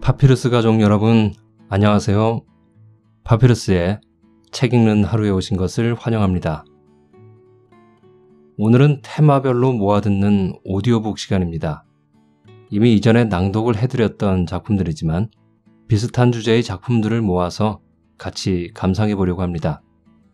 파피루스 가족 여러분, 안녕하세요. 파피루스의 책 읽는 하루에 오신 것을 환영합니다. 오늘은 테마별로 모아듣는 오디오북 시간입니다. 이미 이전에 낭독을 해드렸던 작품들이지만 비슷한 주제의 작품들을 모아서 같이 감상해 보려고 합니다.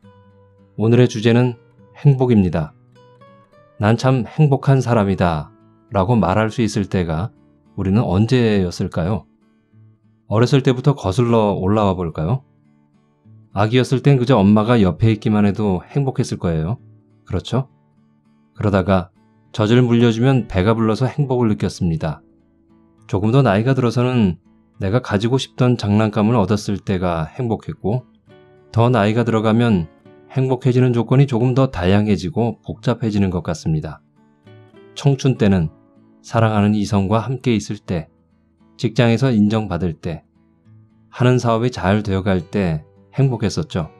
오늘의 주제는 행복입니다. 난 참 행복한 사람이다 라고 말할 수 있을 때가 우리는 언제였을까요? 어렸을 때부터 거슬러 올라와 볼까요? 아기였을 땐 그저 엄마가 옆에 있기만 해도 행복했을 거예요. 그렇죠? 그러다가 젖을 물려주면 배가 불러서 행복을 느꼈습니다. 조금 더 나이가 들어서는 내가 가지고 싶던 장난감을 얻었을 때가 행복했고, 더 나이가 들어가면 행복해지는 조건이 조금 더 다양해지고 복잡해지는 것 같습니다. 청춘 때는 사랑하는 이성과 함께 있을 때, 직장에서 인정받을 때, 하는 사업이 잘 되어갈 때 행복했었죠.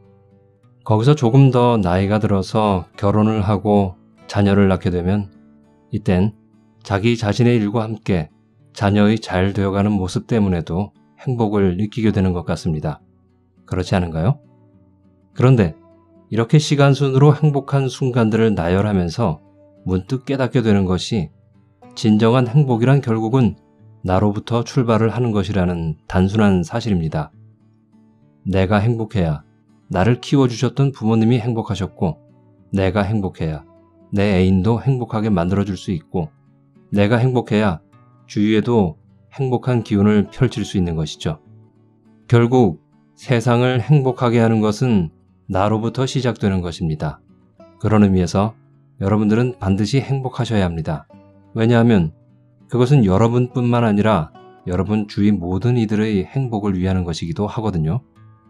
거기서 조금 더 나이가 들어서 결혼을 하고 자녀를 낳게 되면 이땐 자기 자신의 일과 함께 자녀의 잘 되어가는 모습 때문에도 행복을 느끼게 되는 것 같습니다. 그렇지 않은가요? 그런데 이렇게 시간순으로 행복한 순간들을 나열하면서 문득 깨닫게 되는 것이 진정한 행복이란 결국은 나로부터 출발을 하는 것이라는 단순한 사실입니다. 내가 행복해야 나를 키워주셨던 부모님이 행복하셨고, 내가 행복해야 내 애인도 행복하게 만들어줄 수 있고, 내가 행복해야 주위에도 행복한 기운을 펼칠 수 있는 것이죠. 결국 세상을 행복하게 하는 것은 나로부터 시작되는 것입니다. 그런 의미에서 여러분들은 반드시 행복하셔야 합니다. 왜냐하면 그것은 여러분뿐만 아니라 여러분 주위 모든 이들의 행복을 위하는 것이기도 하거든요.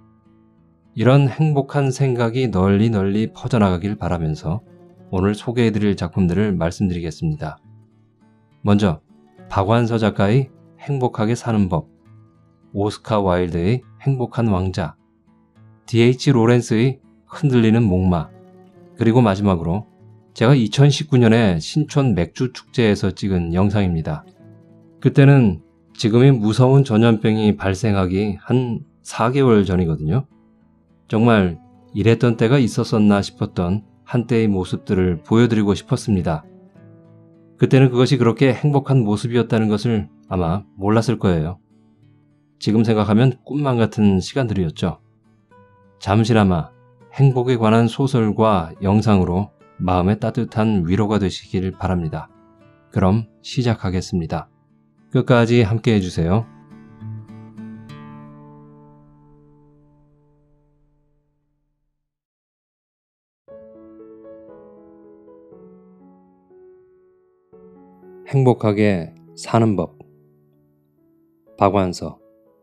이런 행복한 생각이 널리 퍼져나가길 바라면서 오늘 소개해드릴 작품들을 말씀드리겠습니다. 먼저 박완서 작가의 행복하게 사는 법, 오스카 와일드의 행복한 왕자, D.H. 로렌스의 흔들리는 목마, 그리고 마지막으로 제가 2019년에 신촌 맥주 축제에서 찍은 영상입니다. 그때는 지금의 무서운 전염병이 발생하기 한 4개월 전이거든요. 정말 이랬던 때가 있었었나 싶었던 한때의 모습들을 보여드리고 싶었습니다. 그때는 그것이 그렇게 행복한 모습이었다는 것을 아마 몰랐을 거예요. 지금 생각하면 꿈만 같은 시간들이었죠. 잠시나마 행복에 관한 소설과 영상으로 마음의 따뜻한 위로가 되시길 바랍니다. 그럼 시작하겠습니다. 끝까지 함께 해주세요. 행복하게 사는 법, 박완서.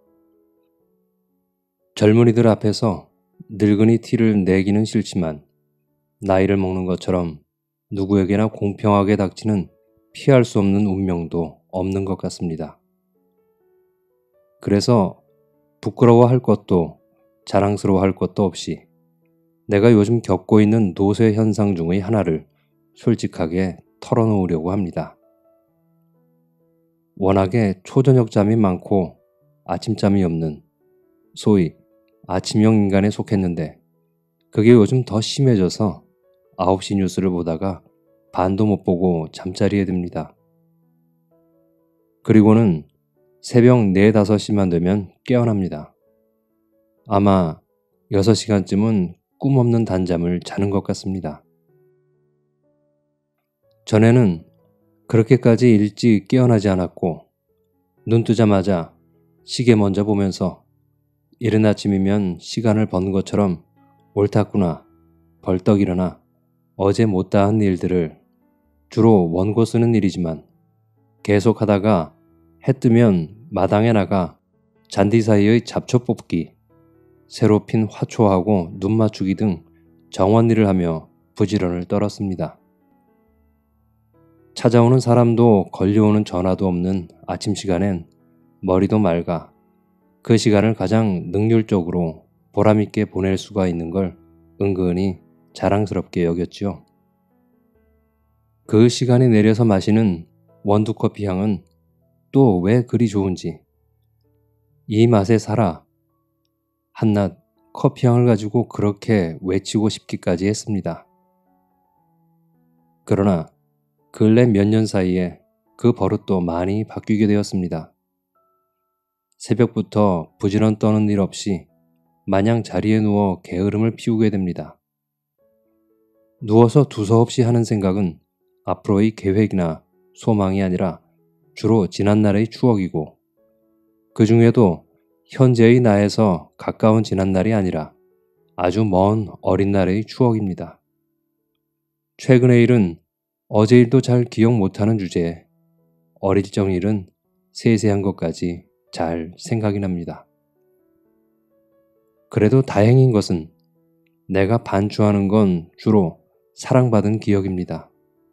젊은이들 앞에서 늙은이 티를 내기는 싫지만 나이를 먹는 것처럼 누구에게나 공평하게 닥치는 피할 수 없는 운명도 없는 것 같습니다. 그래서 부끄러워할 것도 자랑스러워할 것도 없이 내가 요즘 겪고 있는 노쇠 현상 중의 하나를 솔직하게 털어놓으려고 합니다. 워낙에 초저녁잠이 많고 아침잠이 없는 소위 아침형 인간에 속했는데 그게 요즘 더 심해져서 9시 뉴스를 보다가 반도 못 보고 잠자리에 듭니다. 그리고는 새벽 4, 5시만 되면 깨어납니다. 아마 6시간쯤은 꿈없는 단잠을 자는 것 같습니다. 전에는 그렇게까지 일찍 깨어나지 않았고 눈 뜨자마자 시계 먼저 보면서 이른 아침이면 시간을 버는 것처럼 옳았구나, 벌떡 일어나 어제 못다 한 일들을 주로 원고 쓰는 일이지만 계속하다가 해 뜨면 마당에 나가 잔디 사이의 잡초 뽑기, 새로 핀 화초하고 눈 맞추기 등 정원일을 하며 부지런을 떨었습니다. 찾아오는 사람도 걸려오는 전화도 없는 아침 시간엔 머리도 맑아 그 시간을 가장 능률적으로 보람있게 보낼 수가 있는 걸 은근히 자랑스럽게 여겼지요. 그 시간에 내려서 마시는 원두커피 향은 또 왜 그리 좋은지 이 맛에 살아. 한낱 커피향을 가지고 그렇게 외치고 싶기까지 했습니다. 그러나 근래 몇 년 사이에 그 버릇도 많이 바뀌게 되었습니다. 새벽부터 부지런 떠는 일 없이 마냥 자리에 누워 게으름을 피우게 됩니다. 누워서 두서없이 하는 생각은 앞으로의 계획이나 소망이 아니라 주로 지난날의 추억이고, 그 중에도 현재의 나에서 가까운 지난날이 아니라 아주 먼 어린 날의 추억입니다. 최근의 일은 어제 일도 잘 기억 못하는 주제에 어릴 적 일은 세세한 것까지 잘 생각이 납니다. 그래도 다행인 것은 내가 반추하는 건 주로 사랑받은 기억입니다.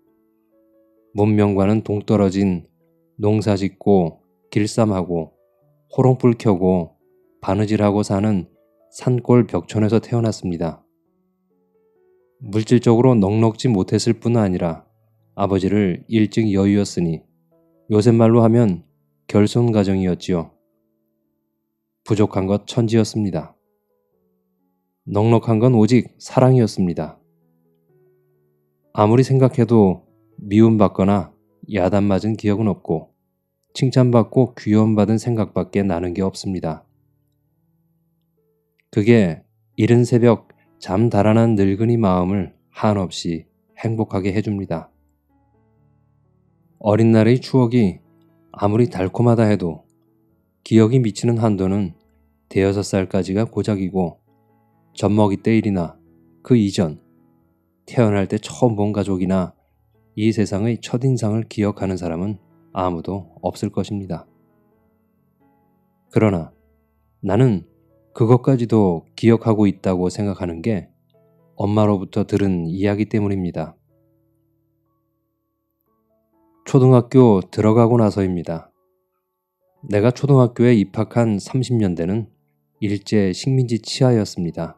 문명과는 동떨어진 농사 짓고 길쌈하고 호롱불 켜고 바느질하고 사는 산골 벽촌에서 태어났습니다. 물질적으로 넉넉지 못했을 뿐 아니라 아버지를 일찍 여의었으니 요새 말로 하면 결손가정이었지요. 부족한 것 천지였습니다. 넉넉한 건 오직 사랑이었습니다. 아무리 생각해도 미움받거나 야단맞은 기억은 없고 칭찬받고 귀여움받은 생각밖에 나는 게 없습니다. 그게 이른 새벽 잠 달아난 늙은이 마음을 한없이 행복하게 해줍니다. 어린 날의 추억이 아무리 달콤하다 해도 기억이 미치는 한도는 5살까지가 고작이고, 젖먹이 때 일이나 그 이전, 태어날 때 처음 본 가족이나 이 세상의 첫인상을 기억하는 사람은 아무도 없을 것입니다. 그러나 나는 그것까지도 기억하고 있다고 생각하는 게 엄마로부터 들은 이야기 때문입니다. 초등학교 들어가고 나서입니다. 내가 초등학교에 입학한 30년대는 일제 식민지 치하였습니다.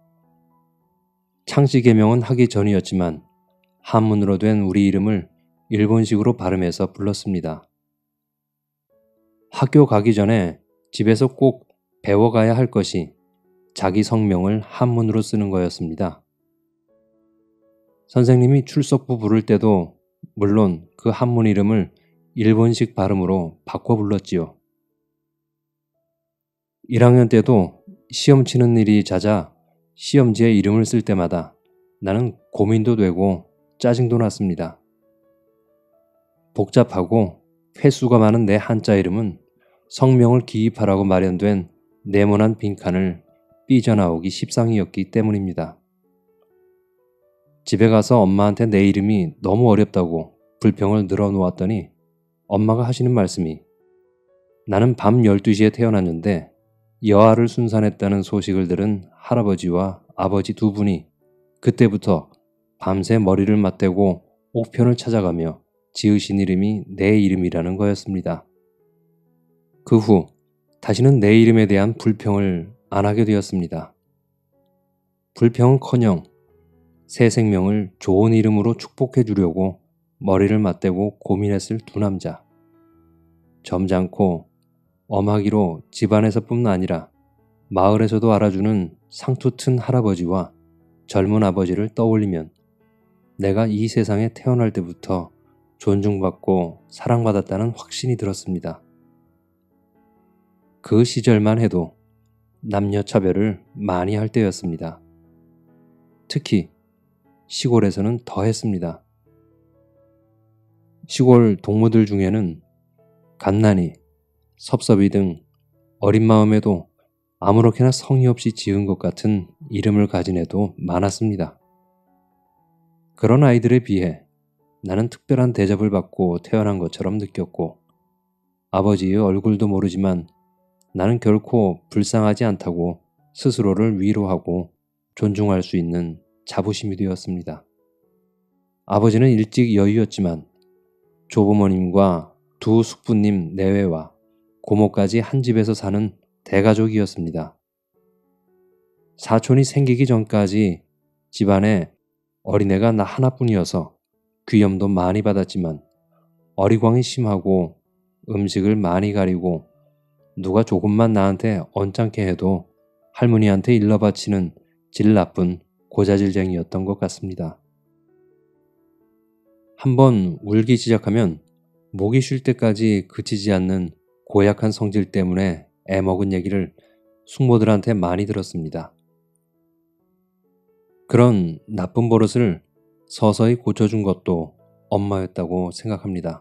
창씨 개명은 하기 전이었지만 한문으로 된 우리 이름을 일본식으로 발음해서 불렀습니다. 학교 가기 전에 집에서 꼭 배워가야 할 것이 자기 성명을 한문으로 쓰는 거였습니다. 선생님이 출석부 부를 때도 물론 그 한문 이름을 일본식 발음으로 바꿔 불렀지요. 1학년 때도 시험 치는 일이 잦아 시험지에 이름을 쓸 때마다 나는 고민도 되고 짜증도 났습니다. 복잡하고 횟수가 많은 내 한자 이름은 성명을 기입하라고 마련된 네모난 빈칸을 삐져나오기 십상이었기 때문입니다. 집에 가서 엄마한테 내 이름이 너무 어렵다고 불평을 늘어놓았더니 엄마가 하시는 말씀이, 나는 밤 12시에 태어났는데 여아를 순산했다는 소식을 들은 할아버지와 아버지 두 분이 그때부터 밤새 머리를 맞대고 옥편을 찾아가며 지으신 이름이 내 이름이라는 거였습니다. 그 후 다시는 내 이름에 대한 불평을 안 하게 되었습니다. 불평은커녕 새 생명을 좋은 이름으로 축복해 주려고 머리를 맞대고 고민했을 두 남자. 점잖고 엄하기로 집안에서뿐만 아니라 마을에서도 알아주는 상투 튼 할아버지와 젊은 아버지를 떠올리면 내가 이 세상에 태어날 때부터 존중받고 사랑받았다는 확신이 들었습니다. 그 시절만 해도 남녀 차별을 많이 할 때였습니다. 특히 시골에서는 더 했습니다. 시골 동무들 중에는 갓난이, 섭섭이 등 어린 마음에도 아무렇게나 성의 없이 지은 것 같은 이름을 가진 애도 많았습니다. 그런 아이들에 비해 나는 특별한 대접을 받고 태어난 것처럼 느꼈고, 아버지의 얼굴도 모르지만 나는 결코 불쌍하지 않다고 스스로를 위로하고 존중할 수 있는 자부심이 되었습니다. 아버지는 일찍 여의었지만 조부모님과 두 숙부님 내외와 고모까지 한 집에서 사는 대가족이었습니다. 사촌이 생기기 전까지 집안에 어린애가 나 하나뿐이어서 귀염도 많이 받았지만 어리광이 심하고 음식을 많이 가리고 누가 조금만 나한테 언짢게 해도 할머니한테 일러바치는 질 나쁜 고자질쟁이였던 것 같습니다. 한번 울기 시작하면 목이 쉴 때까지 그치지 않는 고약한 성질 때문에 애먹은 얘기를 숙모들한테 많이 들었습니다. 그런 나쁜 버릇을 서서히 고쳐준 것도 엄마였다고 생각합니다.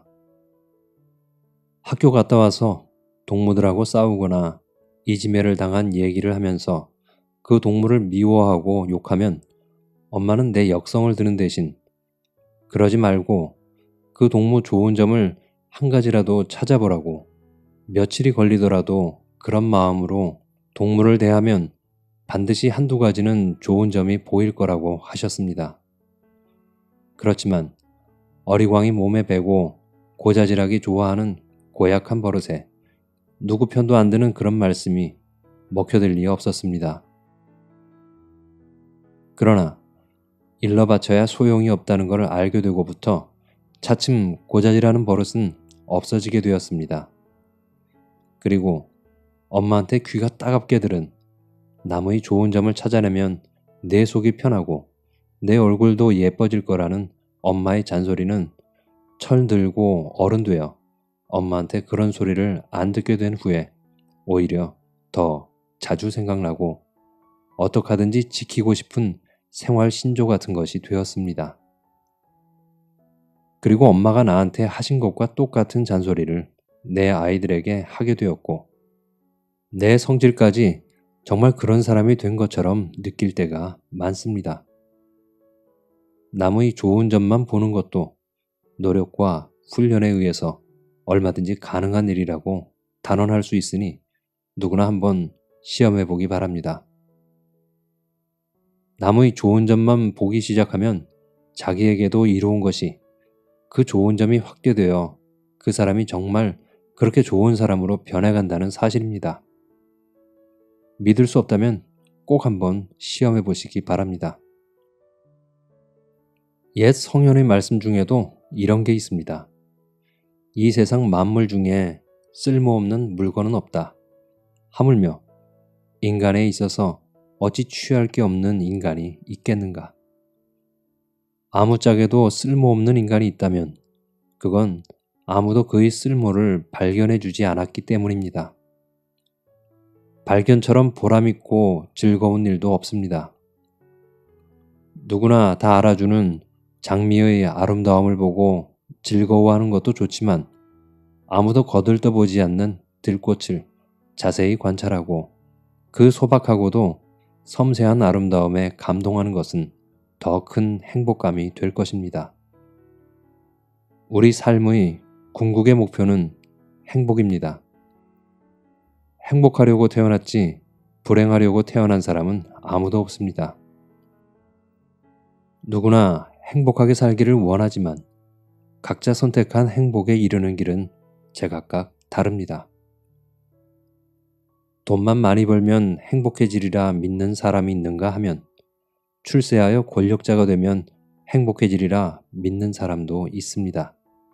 학교 갔다 와서 동무들하고 싸우거나 이지매를 당한 얘기를 하면서 그 동무를 미워하고 욕하면 엄마는 내 역성을 드는 대신 그러지 말고 그 동무 좋은 점을 한 가지라도 찾아보라고 며칠이 걸리더라도 그런 마음으로 동무를 대하면 반드시 한두 가지는 좋은 점이 보일 거라고 하셨습니다. 그렇지만 어리광이 몸에 배고 고자질하기 좋아하는 고약한 버릇에 누구 편도 안 드는 그런 말씀이 먹혀들 리 없었습니다. 그러나 일러바쳐야 소용이 없다는 것을 알게 되고부터 차츰 고자질하는 버릇은 없어지게 되었습니다. 그리고 엄마한테 귀가 따갑게 들은 남의 좋은 점을 찾아내면 내 속이 편하고 내 얼굴도 예뻐질 거라는 엄마의 잔소리는 철들고 어른 되어 엄마한테 그런 소리를 안 듣게 된 후에 오히려 더 자주 생각나고 어떡하든지 지키고 싶은 생활 신조 같은 것이 되었습니다. 그리고 엄마가 나한테 하신 것과 똑같은 잔소리를 내 아이들에게 하게 되었고 내 성질까지 정말 그런 사람이 된 것처럼 느낄 때가 많습니다. 남의 좋은 점만 보는 것도 노력과 훈련에 의해서 얼마든지 가능한 일이라고 단언할 수 있으니 누구나 한번 시험해 보기 바랍니다. 남의 좋은 점만 보기 시작하면 자기에게도 이로운 것이 그 좋은 점이 확대되어 그 사람이 정말 그렇게 좋은 사람으로 변해간다는 사실입니다. 믿을 수 없다면 꼭 한번 시험해 보시기 바랍니다. 옛 성현의 말씀 중에도 이런 게 있습니다. 이 세상 만물 중에 쓸모없는 물건은 없다. 하물며 인간에 있어서 어찌 취할 게 없는 인간이 있겠는가. 아무짝에도 쓸모없는 인간이 있다면 그건 아무도 그의 쓸모를 발견해 주지 않았기 때문입니다. 발견처럼 보람있고 즐거운 일도 없습니다. 누구나 다 알아주는 장미의 아름다움을 보고 즐거워하는 것도 좋지만 아무도 거들떠보지 않는 들꽃을 자세히 관찰하고 그 소박하고도 섬세한 아름다움에 감동하는 것은 더 큰 행복감이 될 것입니다. 우리 삶의 궁극의 목표는 행복입니다. 행복하려고 태어났지 불행하려고 태어난 사람은 아무도 없습니다. 누구나 행복하게 살기를 원하지만 각자 선택한 행복에 이르는 길은 제각각 다릅니다. 돈만 많이 벌면 행복해지리라 믿는 사람이 있는가 하면 출세하여 권력자가 되면 행복해지리라 믿는 사람도 있습니다.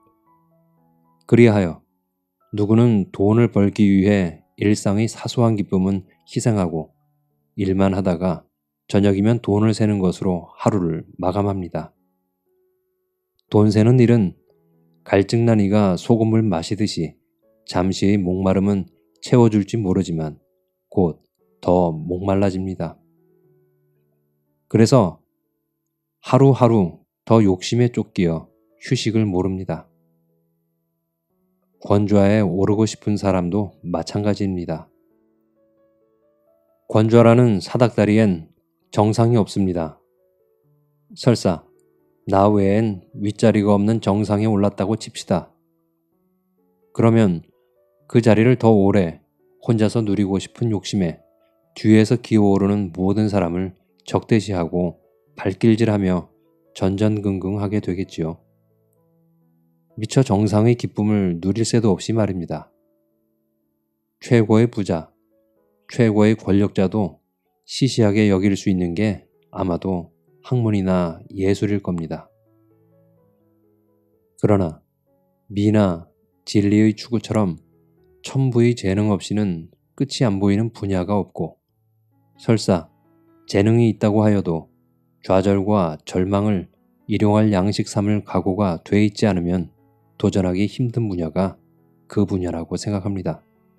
그리하여 누구는 돈을 벌기 위해 일상의 사소한 기쁨은 희생하고 일만 하다가 저녁이면 돈을 세는 것으로 하루를 마감합니다. 돈 세는 일은 갈증난 이가 소금을 마시듯이 잠시의 목마름은 채워줄지 모르지만 곧 더 목말라집니다. 그래서 하루하루 더 욕심에 쫓기어 휴식을 모릅니다. 권좌에 오르고 싶은 사람도 마찬가지입니다. 권좌라는 사닥다리엔 정상이 없습니다. 설사 나 외엔 윗자리가 없는 정상에 올랐다고 칩시다. 그러면 그 자리를 더 오래 혼자서 누리고 싶은 욕심에 뒤에서 기어오르는 모든 사람을 적대시하고 발길질하며 전전긍긍하게 되겠지요. 미처 정상의 기쁨을 누릴 새도 없이 말입니다. 최고의 부자, 최고의 권력자도 시시하게 여길 수 있는 게 아마도 학문이나 예술일 겁니다. 그러나 미나 진리의 추구처럼 천부의 재능 없이는 끝이 안 보이는 분야가 없고, 설사 재능이 있다고 하여도 좌절과 절망을 일용할 양식 삼을 각오가 돼 있지 않으면 도전하기 힘든 분야가 그 분야라고 생각합니다.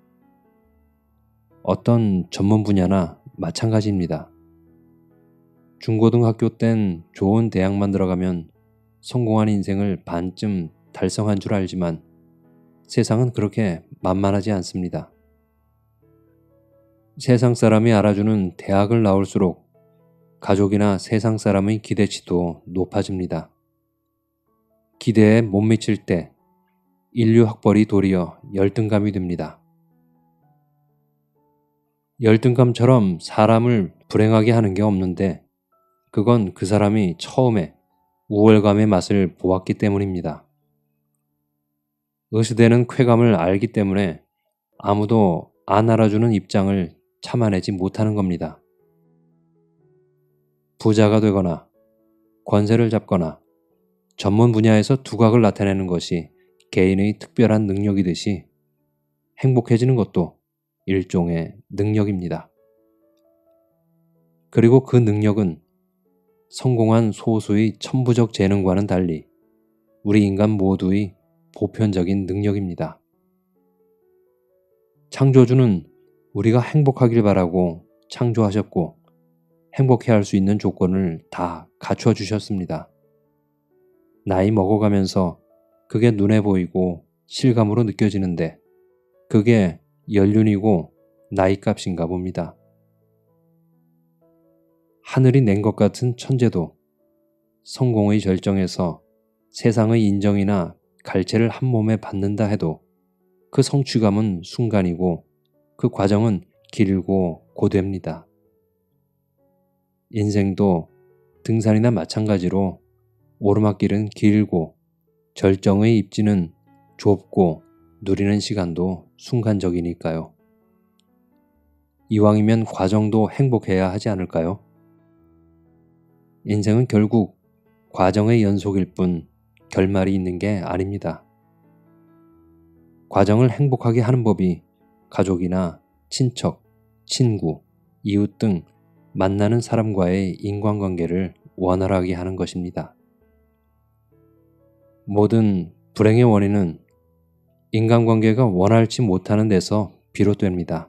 어떤 전문 분야나 마찬가지입니다. 중고등학교 땐 좋은 대학만 들어가면 성공한 인생을 반쯤 달성한 줄 알지만 세상은 그렇게 만만하지 않습니다. 세상 사람이 알아주는 대학을 나올수록 가족이나 세상 사람의 기대치도 높아집니다. 기대에 못 미칠 때 인류 학벌이 도리어 열등감이 됩니다. 열등감처럼 사람을 불행하게 하는 게 없는데 그건 그 사람이 처음에 우월감의 맛을 보았기 때문입니다. 의수되는 쾌감을 알기 때문에 아무도 안 알아주는 입장을 참아내지 못하는 겁니다. 부자가 되거나 권세를 잡거나 전문 분야에서 두각을 나타내는 것이 개인의 특별한 능력이듯이 행복해지는 것도 일종의 능력입니다. 그리고 그 능력은 성공한 소수의 천부적 재능과는 달리 우리 인간 모두의 보편적인 능력입니다. 창조주는 우리가 행복하길 바라고 창조하셨고 행복해 할 수 있는 조건을 다 갖춰 주셨습니다. 나이 먹어가면서 그게 눈에 보이고 실감으로 느껴지는데 그게 연륜이고 나이값인가 봅니다. 하늘이 낸 것 같은 천재도 성공의 절정에서 세상의 인정이나 갈채를 한 몸에 받는다 해도 그 성취감은 순간이고 그 과정은 길고 고됩니다. 인생도 등산이나 마찬가지로 오르막길은 길고 절정의 입지는 좁고 누리는 시간도 순간적이니까요. 이왕이면 과정도 행복해야 하지 않을까요? 인생은 결국 과정의 연속일 뿐 결말이 있는 게 아닙니다. 과정을 행복하게 하는 법이 가족이나 친척, 친구, 이웃 등 만나는 사람과의 인간관계를 원활하게 하는 것입니다. 모든 불행의 원인은 인간관계가 원활치 못하는 데서 비롯됩니다.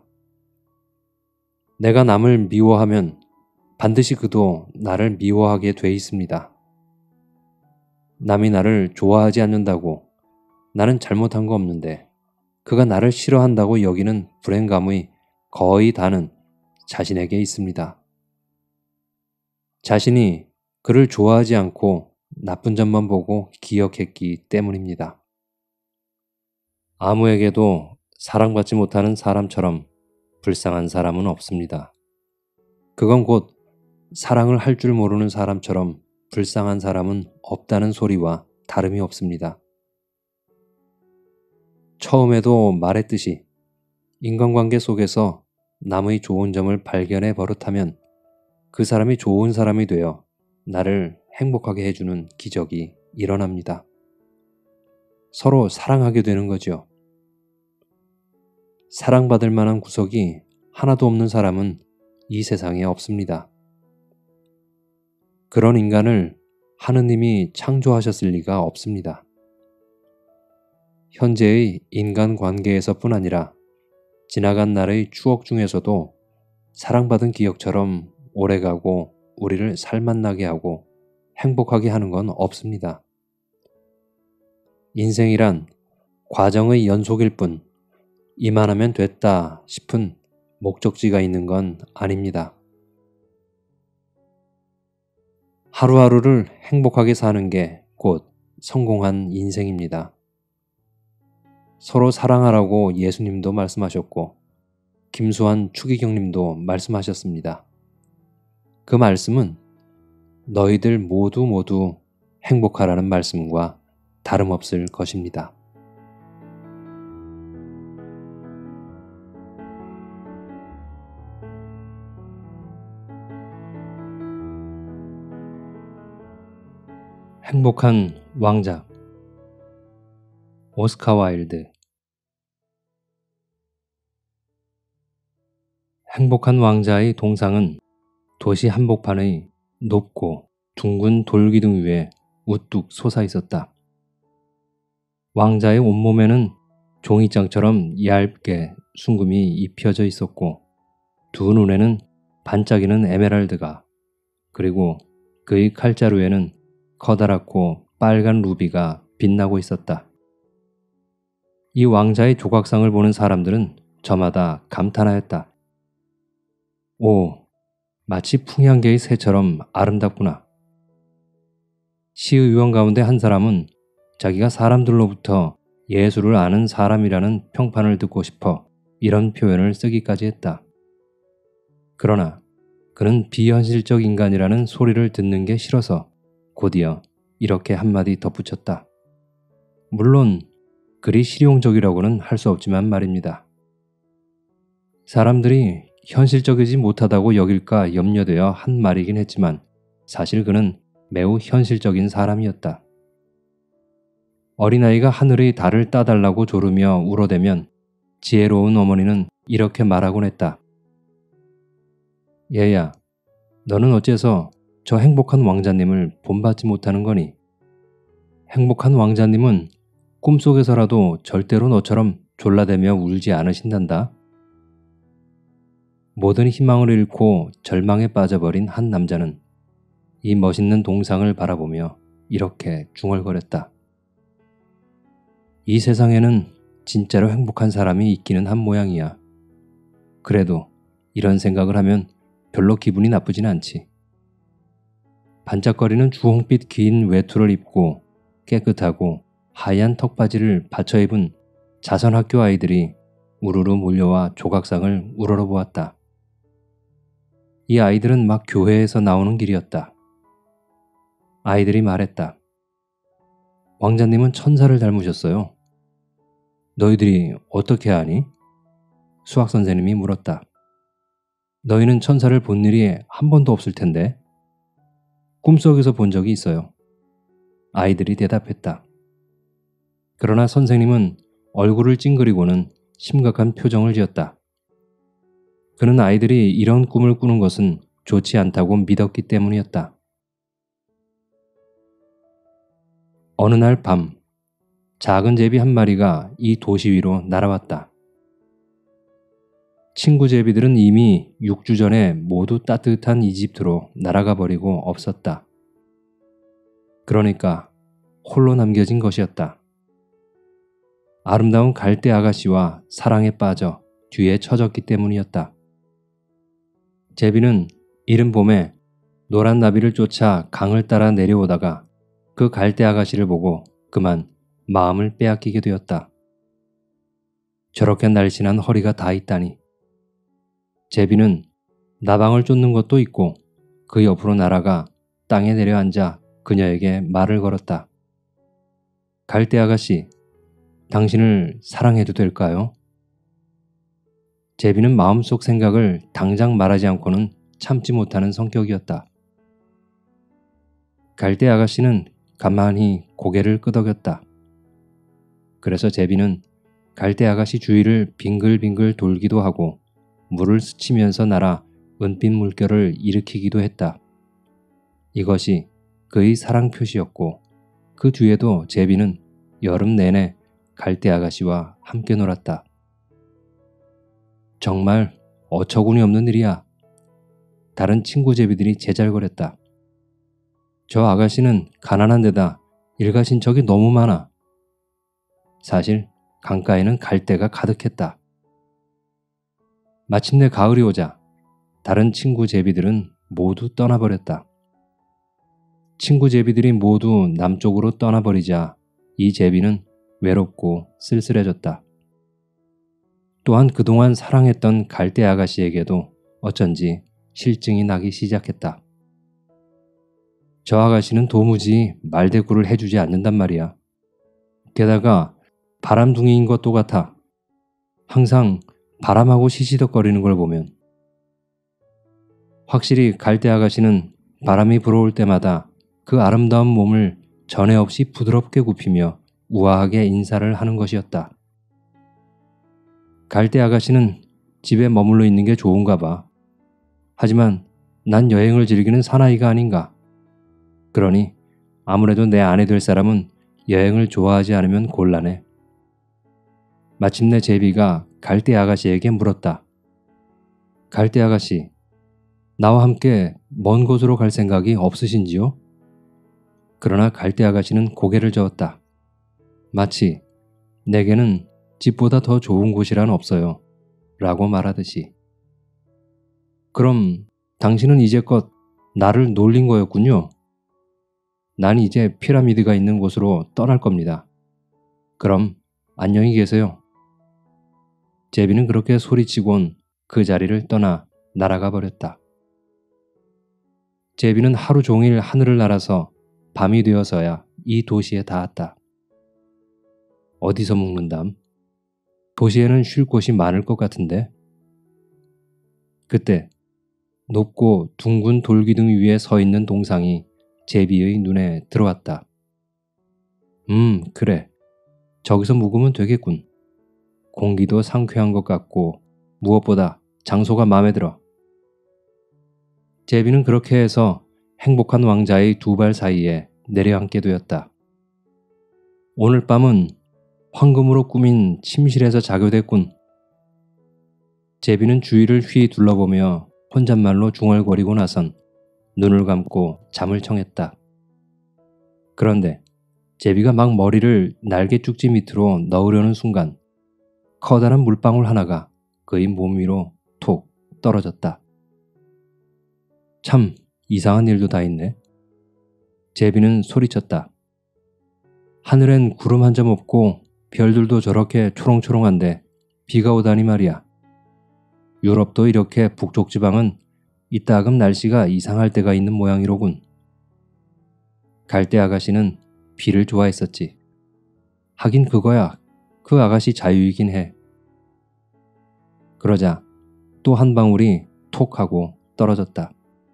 내가 남을 미워하면 반드시 그도 나를 미워하게 돼 있습니다. 남이 나를 좋아하지 않는다고 나는 잘못한 거 없는데 그가 나를 싫어한다고 여기는 불행감의 거의 다는 자신에게 있습니다. 자신이 그를 좋아하지 않고 나쁜 점만 보고 기억했기 때문입니다. 아무에게도 사랑받지 못하는 사람처럼 불쌍한 사람은 없습니다. 그건 곧 사랑을 할 줄 모르는 사람처럼 불쌍한 사람은 없다는 소리와 다름이 없습니다. 처음에도 말했듯이 인간관계 속에서 남의 좋은 점을 발견해 버릇하면 그 사람이 좋은 사람이 되어 나를 행복하게 해주는 기적이 일어납니다. 서로 사랑하게 되는 거죠. 사랑받을 만한 구석이 하나도 없는 사람은 이 세상에 없습니다. 그런 인간을 하느님이 창조하셨을 리가 없습니다. 현재의 인간관계에서뿐 아니라 지나간 날의 추억 중에서도 사랑받은 기억처럼 오래가고 우리를 살맛나게 하고 행복하게 하는 건 없습니다. 인생이란 과정의 연속일 뿐 이만하면 됐다 싶은 목적지가 있는 건 아닙니다. 하루하루를 행복하게 사는 게 곧 성공한 인생입니다. 서로 사랑하라고 예수님도 말씀하셨고 김수환 추기경님도 말씀하셨습니다. 그 말씀은 너희들 모두 행복하라는 말씀과 다름없을 것입니다. 행복한 왕자 오스카 와일드 행복한 왕자의 동상은 도시 한복판의 높고 둥근 돌기둥 위에 우뚝 솟아 있었다. 왕자의 온몸에는 종이장처럼 얇게 순금이 입혀져 있었고 두 눈에는 반짝이는 에메랄드가, 그리고 그의 칼자루에는 커다랗고 빨간 루비가 빛나고 있었다. 이 왕자의 조각상을 보는 사람들은 저마다 감탄하였다. 오, 마치 풍향계의 새처럼 아름답구나. 시의원 가운데 한 사람은 자기가 사람들로부터 예술을 아는 사람이라는 평판을 듣고 싶어 이런 표현을 쓰기까지 했다. 그러나 그는 비현실적 인간이라는 소리를 듣는 게 싫어서 곧이어 이렇게 한마디 덧붙였다. 물론 그리 실용적이라고는 할 수 없지만 말입니다. 사람들이 현실적이지 못하다고 여길까 염려되어 한 말이긴 했지만 사실 그는 매우 현실적인 사람이었다. 어린아이가 하늘의 달을 따달라고 조르며 울어대면 지혜로운 어머니는 이렇게 말하곤 했다. 얘야, 너는 어째서 저 행복한 왕자님을 본받지 못하는 거니? 행복한 왕자님은 꿈속에서라도 절대로 너처럼 졸라대며 울지 않으신단다. 모든 희망을 잃고 절망에 빠져버린 한 남자는 이 멋있는 동상을 바라보며 이렇게 중얼거렸다. 이 세상에는 진짜로 행복한 사람이 있기는 한 모양이야. 그래도 이런 생각을 하면 별로 기분이 나쁘진 않지. 반짝거리는 주홍빛 긴 외투를 입고 깨끗하고 하얀 턱바지를 받쳐 입은 자선학교 아이들이 우르르 몰려와 조각상을 우러러보았다. 이 아이들은 막 교회에서 나오는 길이었다. 아이들이 말했다. 왕자님은 천사를 닮으셨어요. 너희들이 어떻게 아니? 수학선생님이 물었다. 너희는 천사를 본 일이 한 번도 없을 텐데. 꿈속에서 본 적이 있어요. 아이들이 대답했다. 그러나 선생님은 얼굴을 찡그리고는 심각한 표정을 지었다. 그는 아이들이 이런 꿈을 꾸는 것은 좋지 않다고 믿었기 때문이었다. 어느 날 밤, 작은 제비 한 마리가 이 도시 위로 날아왔다. 친구 제비들은 이미 6주 전에 모두 따뜻한 이집트로 날아가 버리고 없었다. 그러니까 홀로 남겨진 것이었다. 아름다운 갈대 아가씨와 사랑에 빠져 뒤에 처졌기 때문이었다. 제비는 이른 봄에 노란 나비를 쫓아 강을 따라 내려오다가 그 갈대 아가씨를 보고 그만 마음을 빼앗기게 되었다. 저렇게 날씬한 허리가 다 있다니. 제비는 나방을 쫓는 것도 있고 그 옆으로 날아가 땅에 내려앉아 그녀에게 말을 걸었다. 갈대 아가씨, 당신을 사랑해도 될까요? 제비는 마음속 생각을 당장 말하지 않고는 참지 못하는 성격이었다. 갈대 아가씨는 가만히 고개를 끄덕였다. 그래서 제비는 갈대 아가씨 주위를 빙글빙글 돌기도 하고 물을 스치면서 날아 은빛 물결을 일으키기도 했다. 이것이 그의 사랑 표시였고 그 뒤에도 제비는 여름 내내 갈대 아가씨와 함께 놀았다. 정말 어처구니 없는 일이야. 다른 친구 제비들이 제잘거렸다. 저 아가씨는 가난한 데다 일가신척이 너무 많아. 사실 강가에는 갈대가 가득했다. 마침내 가을이 오자 다른 친구 제비들은 모두 떠나버렸다. 친구 제비들이 모두 남쪽으로 떠나버리자 이 제비는 외롭고 쓸쓸해졌다. 또한 그동안 사랑했던 갈대 아가씨에게도 어쩐지 실증이 나기 시작했다. 저 아가씨는 도무지 말대꾸를 해주지 않는단 말이야. 게다가 바람둥이인 것도 같아. 항상 바람하고 시시덕거리는 걸 보면. 확실히 갈대 아가씨는 바람이 불어올 때마다 그 아름다운 몸을 전에 없이 부드럽게 굽히며 우아하게 인사를 하는 것이었다. 갈대 아가씨는 집에 머물러 있는 게 좋은가 봐. 하지만 난 여행을 즐기는 사나이가 아닌가. 그러니 아무래도 내 아내 될 사람은 여행을 좋아하지 않으면 곤란해. 마침내 제비가 갈대 아가씨에게 물었다. 갈대 아가씨, 나와 함께 먼 곳으로 갈 생각이 없으신지요? 그러나 갈대 아가씨는 고개를 저었다. 마치 내게는 집보다 더 좋은 곳이란 없어요. 라고 말하듯이. 그럼 당신은 이제껏 나를 놀린 거였군요. 난 이제 피라미드가 있는 곳으로 떠날 겁니다. 그럼 안녕히 계세요. 제비는 그렇게 소리치곤 그 자리를 떠나 날아가 버렸다. 제비는 하루 종일 하늘을 날아서 밤이 되어서야 이 도시에 닿았다. 어디서 묵는담? 도시에는 쉴 곳이 많을 것 같은데. 그때 높고 둥근 돌기둥 위에 서 있는 동상이 제비의 눈에 들어왔다. 그래. 저기서 묵으면 되겠군. 공기도 상쾌한 것 같고 무엇보다 장소가 마음에 들어. 제비는 그렇게 해서 행복한 왕자의 두 발 사이에 내려앉게 되었다. 오늘 밤은 황금으로 꾸민 침실에서 자게 됐군. 제비는 주위를 휘 둘러보며 혼잣말로 중얼거리고 나선 눈을 감고 잠을 청했다. 그런데 제비가 막 머리를 날개 쭉지 밑으로 넣으려는 순간 커다란 물방울 하나가 그의 몸 위로 톡 떨어졌다. 참 이상한 일도 다 있네. 제비는 소리쳤다. 하늘엔 구름 한 점 없고 별들도 저렇게 초롱초롱한데 비가 오다니 말이야. 유럽도 이렇게 북쪽 지방은 이따금 날씨가 이상할 때가 있는 모양이로군. 갈대 아가씨는 비를 좋아했었지. 하긴 그거야. 그 아가씨 자유이긴 해. 그러자 또 한 방울이 톡 하고 떨어졌다.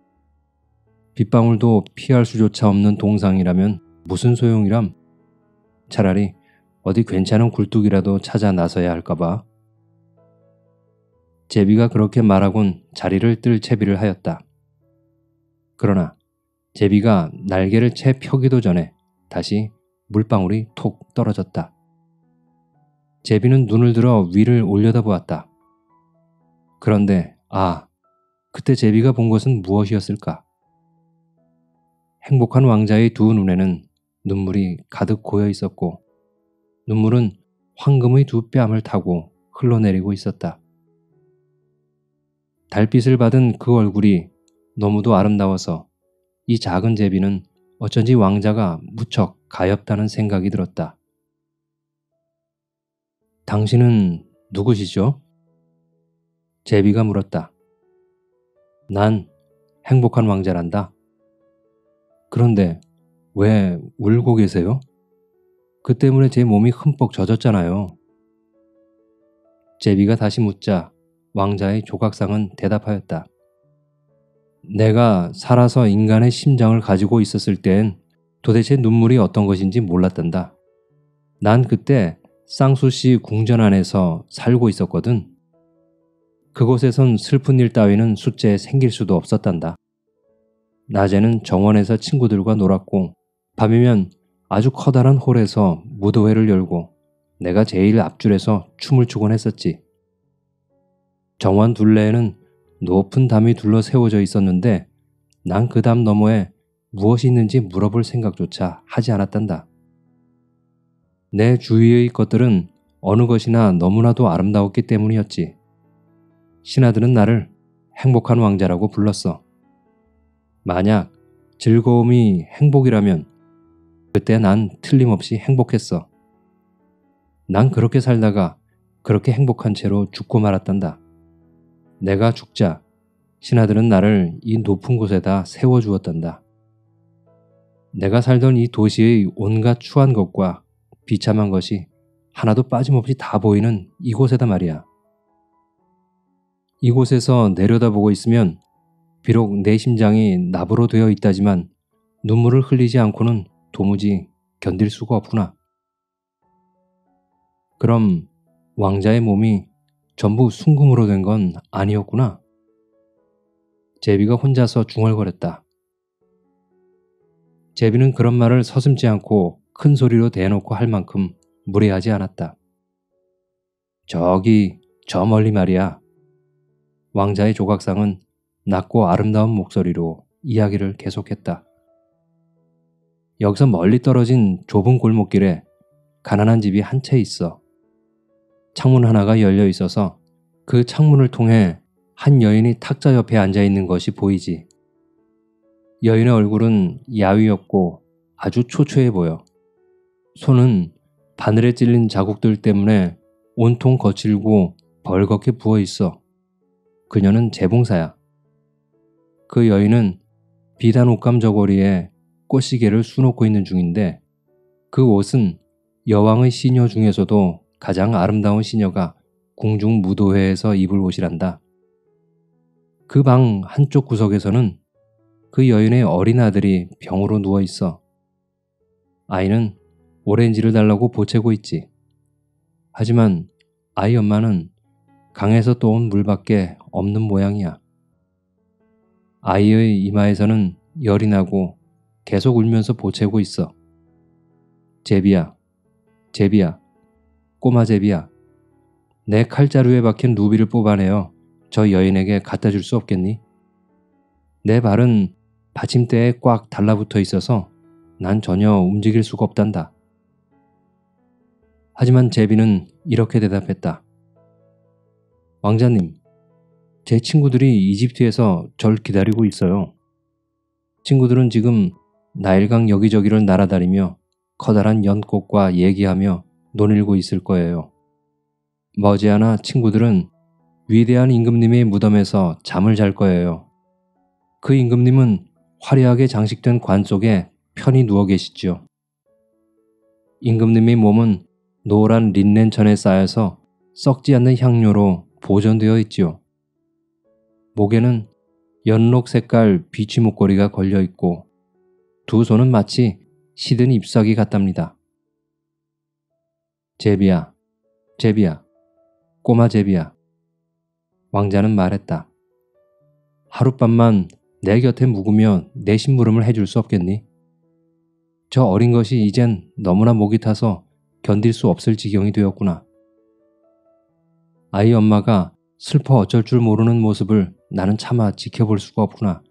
빗방울도 피할 수조차 없는 동상이라면 무슨 소용이람? 차라리 어디 괜찮은 굴뚝이라도 찾아 나서야 할까봐. 제비가 그렇게 말하곤 자리를 뜰 채비를 하였다. 그러나 제비가 날개를 채 펴기도 전에 다시 물방울이 톡 떨어졌다. 제비는 눈을 들어 위를 올려다보았다. 그런데 그때 제비가 본 것은 무엇이었을까? 행복한 왕자의 두 눈에는 눈물이 가득 고여 있었고 눈물은 황금의 두 뺨을 타고 흘러내리고 있었다. 달빛을 받은 그 얼굴이 너무도 아름다워서 이 작은 제비는 어쩐지 왕자가 무척 가엾다는 생각이 들었다. 당신은 누구시죠? 제비가 물었다. 난 행복한 왕자란다. 그런데 왜 울고 계세요? 그 때문에 제 몸이 흠뻑 젖었잖아요. 제비가 다시 묻자 왕자의 조각상은 대답하였다. 내가 살아서 인간의 심장을 가지고 있었을 땐 도대체 눈물이 어떤 것인지 몰랐단다. 난 그때 쌍수씨 궁전 안에서 살고 있었거든. 그곳에선 슬픈 일 따위는 숫제에 생길 수도 없었단다. 낮에는 정원에서 친구들과 놀았고 밤이면 아주 커다란 홀에서 무도회를 열고 내가 제일 앞줄에서 춤을 추곤 했었지. 정원 둘레에는 높은 담이 둘러 세워져 있었는데 난 그 담 너머에 무엇이 있는지 물어볼 생각조차 하지 않았단다. 내 주위의 것들은 어느 것이나 너무나도 아름다웠기 때문이었지. 신하들은 나를 행복한 왕자라고 불렀어. 만약 즐거움이 행복이라면 그때 난 틀림없이 행복했어. 난 그렇게 살다가 그렇게 행복한 채로 죽고 말았단다. 내가 죽자 신하들은 나를 이 높은 곳에다 세워주었단다. 내가 살던 이 도시의 온갖 추한 것과 비참한 것이 하나도 빠짐없이 다 보이는 이곳에다 말이야. 이곳에서 내려다보고 있으면 비록 내 심장이 납으로 되어 있다지만 눈물을 흘리지 않고는 도무지 견딜 수가 없구나. 그럼 왕자의 몸이 전부 순금으로 된 건 아니었구나. 제비가 혼자서 중얼거렸다. 제비는 그런 말을 서슴지 않고 큰 소리로 대놓고 할 만큼 무례하지 않았다. 저기 저 멀리 말이야. 왕자의 조각상은 낮고 아름다운 목소리로 이야기를 계속했다. 여기서 멀리 떨어진 좁은 골목길에 가난한 집이 한 채 있어. 창문 하나가 열려 있어서 그 창문을 통해 한 여인이 탁자 옆에 앉아 있는 것이 보이지. 여인의 얼굴은 야위 없고 아주 초췌해 보여. 손은 바늘에 찔린 자국들 때문에 온통 거칠고 벌겋게 부어 있어. 그녀는 재봉사야. 그 여인은 비단 옷감 저고리에 꽃시계를 수놓고 있는 중인데 그 옷은 여왕의 시녀 중에서도 가장 아름다운 시녀가 궁중 무도회에서 입을 옷이란다. 그 방 한쪽 구석에서는 그 여인의 어린 아들이 병으로 누워 있어. 아이는 오렌지를 달라고 보채고 있지. 하지만 아이 엄마는 강에서 떠온 물밖에 없는 모양이야. 아이의 이마에서는 열이 나고 계속 울면서 보채고 있어. 제비야, 제비야, 꼬마 제비야. 내 칼자루에 박힌 루비를 뽑아내어 저 여인에게 갖다 줄 수 없겠니? 내 발은 받침대에 꽉 달라붙어 있어서 난 전혀 움직일 수가 없단다. 하지만 제비는 이렇게 대답했다. 왕자님, 제 친구들이 이집트에서 절 기다리고 있어요. 친구들은 지금 나일강 여기저기를 날아다니며 커다란 연꽃과 얘기하며 논일고 있을 거예요. 머지않아 친구들은 위대한 임금님의 무덤에서 잠을 잘 거예요. 그 임금님은 화려하게 장식된 관 속에 편히 누워 계시지요. 임금님의 몸은 노란 린넨천에 쌓여서 썩지 않는 향료로 보존되어 있지요. 목에는 연록 색깔 비취 목걸이가 걸려 있고 두 손은 마치 시든 잎사귀 같답니다. 제비야, 제비야, 꼬마 제비야. 왕자는 말했다. 하룻밤만 내 곁에 묵으며 내 심부름을 해줄 수 없겠니? 저 어린 것이 이젠 너무나 목이 타서 견딜 수 없을 지경이 되었구나. 아이 엄마가 슬퍼 어쩔 줄 모르는 모습을 나는 차마 지켜볼 수가 없구나.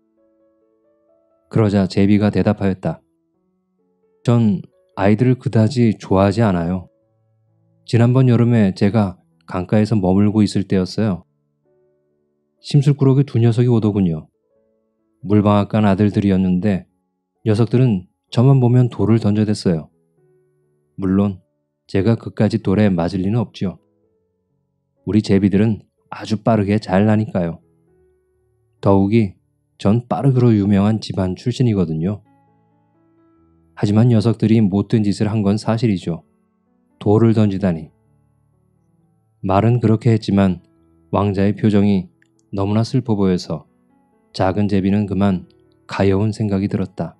그러자 제비가 대답하였다. 전 아이들을 그다지 좋아하지 않아요. 지난번 여름에 제가 강가에서 머물고 있을 때였어요. 심술꾸러기 두 녀석이 오더군요. 물방앗간 아들들이었는데 녀석들은 저만 보면 돌을 던져댔어요. 물론 제가 그까지 돌에 맞을 리는 없지요. 우리 제비들은 아주 빠르게 잘 나니까요. 더욱이 전 빠르기로 유명한 집안 출신이거든요. 하지만 녀석들이 못된 짓을 한 건 사실이죠. 돌을 던지다니. 말은 그렇게 했지만 왕자의 표정이 너무나 슬퍼 보여서 작은 제비는 그만 가여운 생각이 들었다.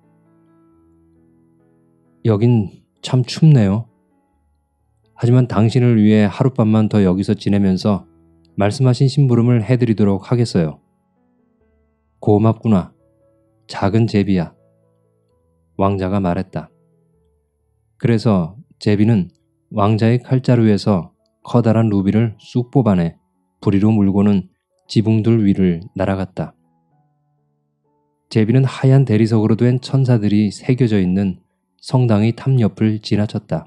여긴 참 춥네요. 하지만 당신을 위해 하룻밤만 더 여기서 지내면서 말씀하신 심부름을 해드리도록 하겠어요. 고맙구나, 작은 제비야. 왕자가 말했다. 그래서 제비는 왕자의 칼자루에서 커다란 루비를 쑥 뽑아내 부리로 물고는 지붕들 위를 날아갔다. 제비는 하얀 대리석으로 된 천사들이 새겨져 있는 성당의 탑 옆을 지나쳤다.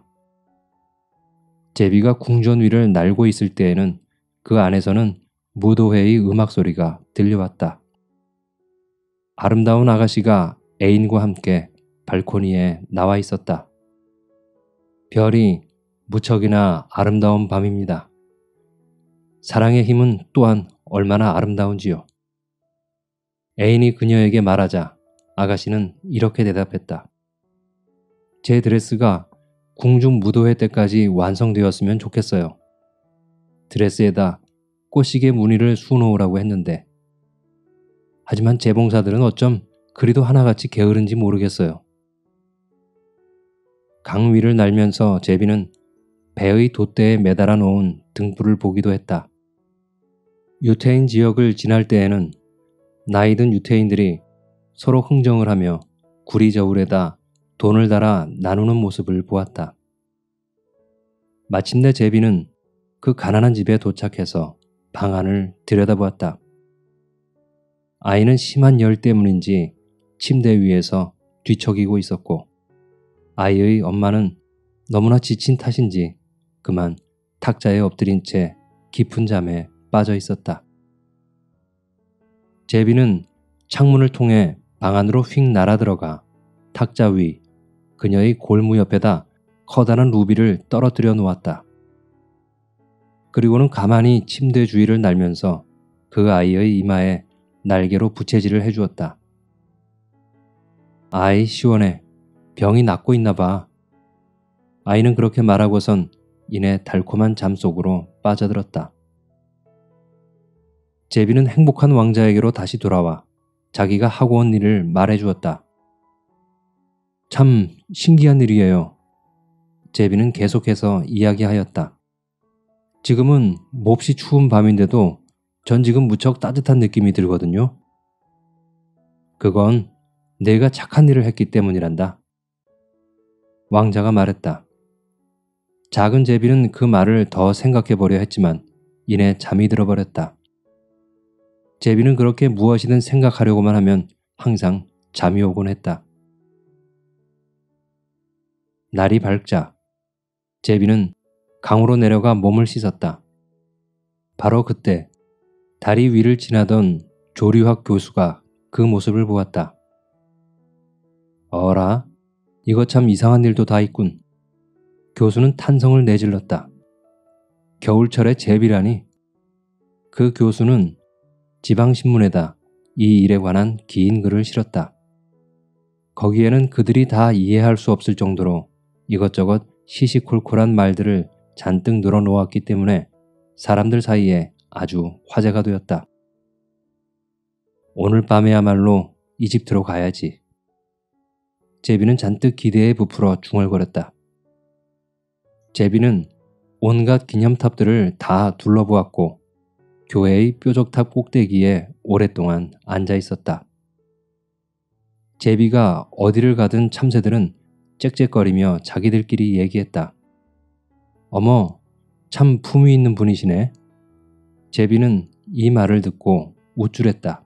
제비가 궁전 위를 날고 있을 때에는 그 안에서는 무도회의 음악 소리가 들려왔다. 아름다운 아가씨가 애인과 함께 발코니에 나와 있었다. 별이 무척이나 아름다운 밤입니다. 사랑의 힘은 또한 얼마나 아름다운지요. 애인이 그녀에게 말하자 아가씨는 이렇게 대답했다. 제 드레스가 궁중 무도회 때까지 완성되었으면 좋겠어요. 드레스에다 꽃시계 무늬를 수놓으라고 했는데 하지만 재봉사들은 어쩜 그리도 하나같이 게으른지 모르겠어요. 강 위를 날면서 제비는 배의 돛대에 매달아 놓은 등불을 보기도 했다. 유태인 지역을 지날 때에는 나이든 유태인들이 서로 흥정을 하며 구리저울에다 돈을 달아 나누는 모습을 보았다. 마침내 제비는 그 가난한 집에 도착해서 방 안을 들여다보았다. 아이는 심한 열 때문인지 침대 위에서 뒤척이고 있었고, 아이의 엄마는 너무나 지친 탓인지 그만 탁자에 엎드린 채 깊은 잠에 빠져 있었다. 제비는 창문을 통해 방 안으로 휙 날아들어가 탁자 위 그녀의 골무 옆에다 커다란 루비를 떨어뜨려 놓았다. 그리고는 가만히 침대 주위를 날면서 그 아이의 이마에 날개로 부채질을 해주었다. 아이 시원해. 병이 낫고 있나 봐. 아이는 그렇게 말하고선 이내 달콤한 잠 속으로 빠져들었다. 제비는 행복한 왕자에게로 다시 돌아와 자기가 하고 온 일을 말해주었다. 참 신기한 일이에요. 제비는 계속해서 이야기하였다. 지금은 몹시 추운 밤인데도 전 지금 무척 따뜻한 느낌이 들거든요. 그건 내가 착한 일을 했기 때문이란다. 왕자가 말했다. 작은 제비는 그 말을 더 생각해 보려 했지만 이내 잠이 들어버렸다. 제비는 그렇게 무엇이든 생각하려고만 하면 항상 잠이 오곤 했다. 날이 밝자 제비는 강으로 내려가 몸을 씻었다. 바로 그때 다리 위를 지나던 조리학 교수가 그 모습을 보았다. 어라, 이거 참 이상한 일도 다 있군. 교수는 탄성을 내질렀다. 겨울철에 제비라니. 그 교수는 지방신문에다 이 일에 관한 긴 글을 실었다. 거기에는 그들이 다 이해할 수 없을 정도로 이것저것 시시콜콜한 말들을 잔뜩 늘어놓았기 때문에 사람들 사이에 아주 화제가 되었다. 오늘 밤에야말로 이집트로 가야지. 제비는 잔뜩 기대에 부풀어 중얼거렸다. 제비는 온갖 기념탑들을 다 둘러보았고 교회의 뾰족탑 꼭대기에 오랫동안 앉아 있었다. 제비가 어디를 가든 참새들은 짹짹거리며 자기들끼리 얘기했다. 어머, 참 품위 있는 분이시네. 제비는 이 말을 듣고 우쭐했다.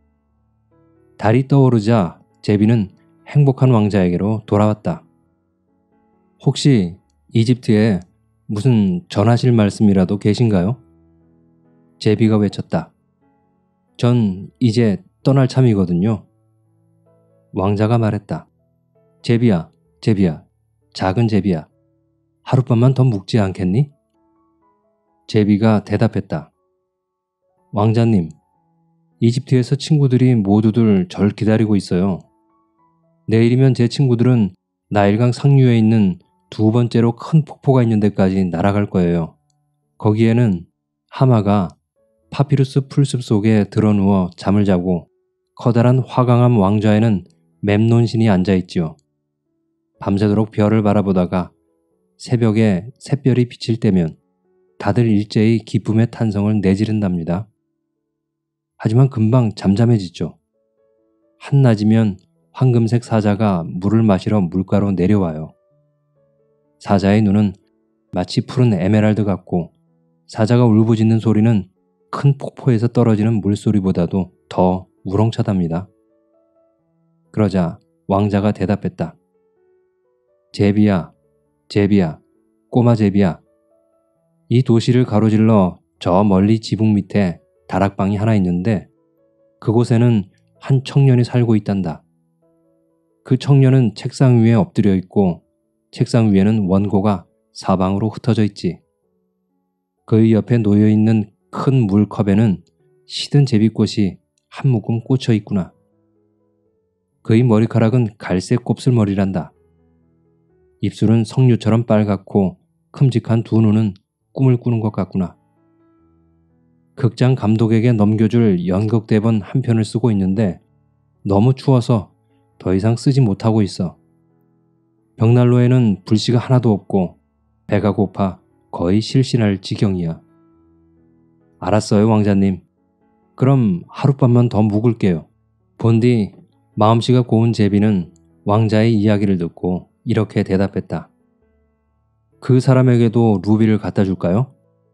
달이 떠오르자 제비는 행복한 왕자에게로 돌아왔다. 혹시 이집트에 무슨 전하실 말씀이라도 계신가요? 제비가 외쳤다. 전 이제 떠날 참이거든요. 왕자가 말했다. 제비야, 제비야, 작은 제비야. 하룻밤만 더 묵지 않겠니? 제비가 대답했다. 왕자님, 이집트에서 친구들이 모두들 절 기다리고 있어요. 내일이면 제 친구들은 나일강 상류에 있는 두 번째로 큰 폭포가 있는 데까지 날아갈 거예요. 거기에는 하마가 파피루스 풀숲 속에 드러누워 잠을 자고 커다란 화강암 왕좌에는 memnon신이 앉아있지요. 밤새도록 별을 바라보다가 새벽에 샛별이 비칠 때면 다들 일제히 기쁨의 탄성을 내지른답니다. 하지만 금방 잠잠해지죠. 한낮이면 황금색 사자가 물을 마시러 물가로 내려와요. 사자의 눈은 마치 푸른 에메랄드 같고 사자가 울부짖는 소리는 큰 폭포에서 떨어지는 물소리보다도 더 우렁차답니다. 그러자 왕자가 대답했다. 제비야, 제비야, 꼬마 제비야. 이 도시를 가로질러 저 멀리 지붕 밑에 다락방이 하나 있는데 그곳에는 한 청년이 살고 있단다. 그 청년은 책상 위에 엎드려 있고 책상 위에는 원고가 사방으로 흩어져 있지. 그의 옆에 놓여 있는 큰 물컵에는 시든 제비꽃이 한 묶음 꽂혀 있구나. 그의 머리카락은 갈색 곱슬머리란다. 입술은 석류처럼 빨갛고 큼직한 두 눈은 꿈을 꾸는 것 같구나. 극장 감독에게 넘겨줄 연극대본 한 편을 쓰고 있는데 너무 추워서 더 이상 쓰지 못하고 있어. 벽난로에는 불씨가 하나도 없고 배가 고파 거의 실신할 지경이야. 알았어요, 왕자님. 그럼 하룻밤만 더 묵을게요. 본디 마음씨가 고운 제비는 왕자의 이야기를 듣고 이렇게 대답했다. 그 사람에게도 루비를 갖다 줄까요?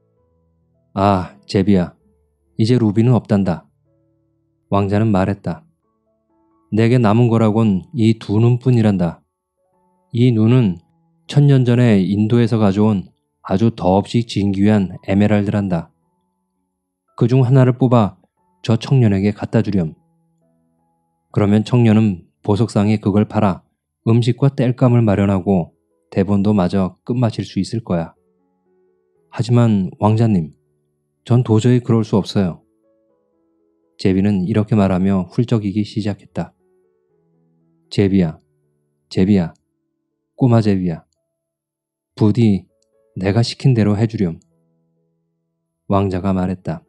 아, 제비야. 이제 루비는 없단다. 왕자는 말했다. 내게 남은 거라곤 이 두 눈뿐이란다. 이 눈은 1000년 전에 인도에서 가져온 아주 더없이 진귀한 에메랄드란다. 그중 하나를 뽑아 저 청년에게 갖다 주렴. 그러면 청년은 보석상에 그걸 팔아 음식과 땔감을 마련하고 대본도 마저 끝마칠 수 있을 거야. 하지만 왕자님, 전 도저히 그럴 수 없어요. 제비는 이렇게 말하며 훌쩍이기 시작했다. 제비야, 제비야, 꼬마 제비야. 부디 내가 시킨 대로 해주렴. 왕자가 말했다.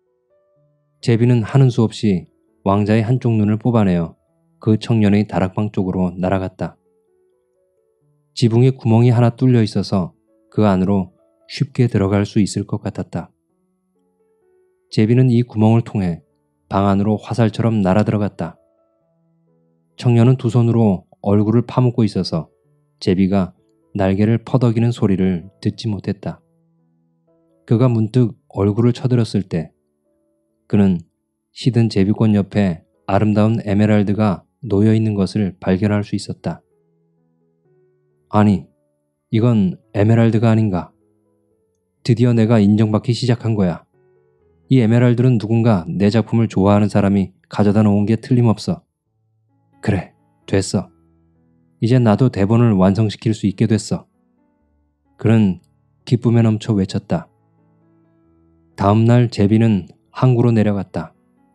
제비는 하는 수 없이 왕자의 한쪽 눈을 뽑아내어 그 청년의 다락방 쪽으로 날아갔다. 지붕에 구멍이 하나 뚫려 있어서 그 안으로 쉽게 들어갈 수 있을 것 같았다. 제비는 이 구멍을 통해 방 안으로 화살처럼 날아들어갔다. 청년은 두 손으로 얼굴을 파묻고 있어서 제비가 날개를 퍼덕이는 소리를 듣지 못했다. 그가 문득 얼굴을 쳐들었을 때 그는 시든 제비꽃 옆에 아름다운 에메랄드가 놓여 있는 것을 발견할 수 있었다. 아니, 이건 에메랄드가 아닌가? 드디어 내가 인정받기 시작한 거야. 이 에메랄드는 누군가 내 작품을 좋아하는 사람이 가져다 놓은 게 틀림없어. 그래, 됐어. 이제 나도 대본을 완성시킬 수 있게 됐어. 그는 기쁨에 넘쳐 외쳤다. 다음 날 제비는 항구로 내려갔다.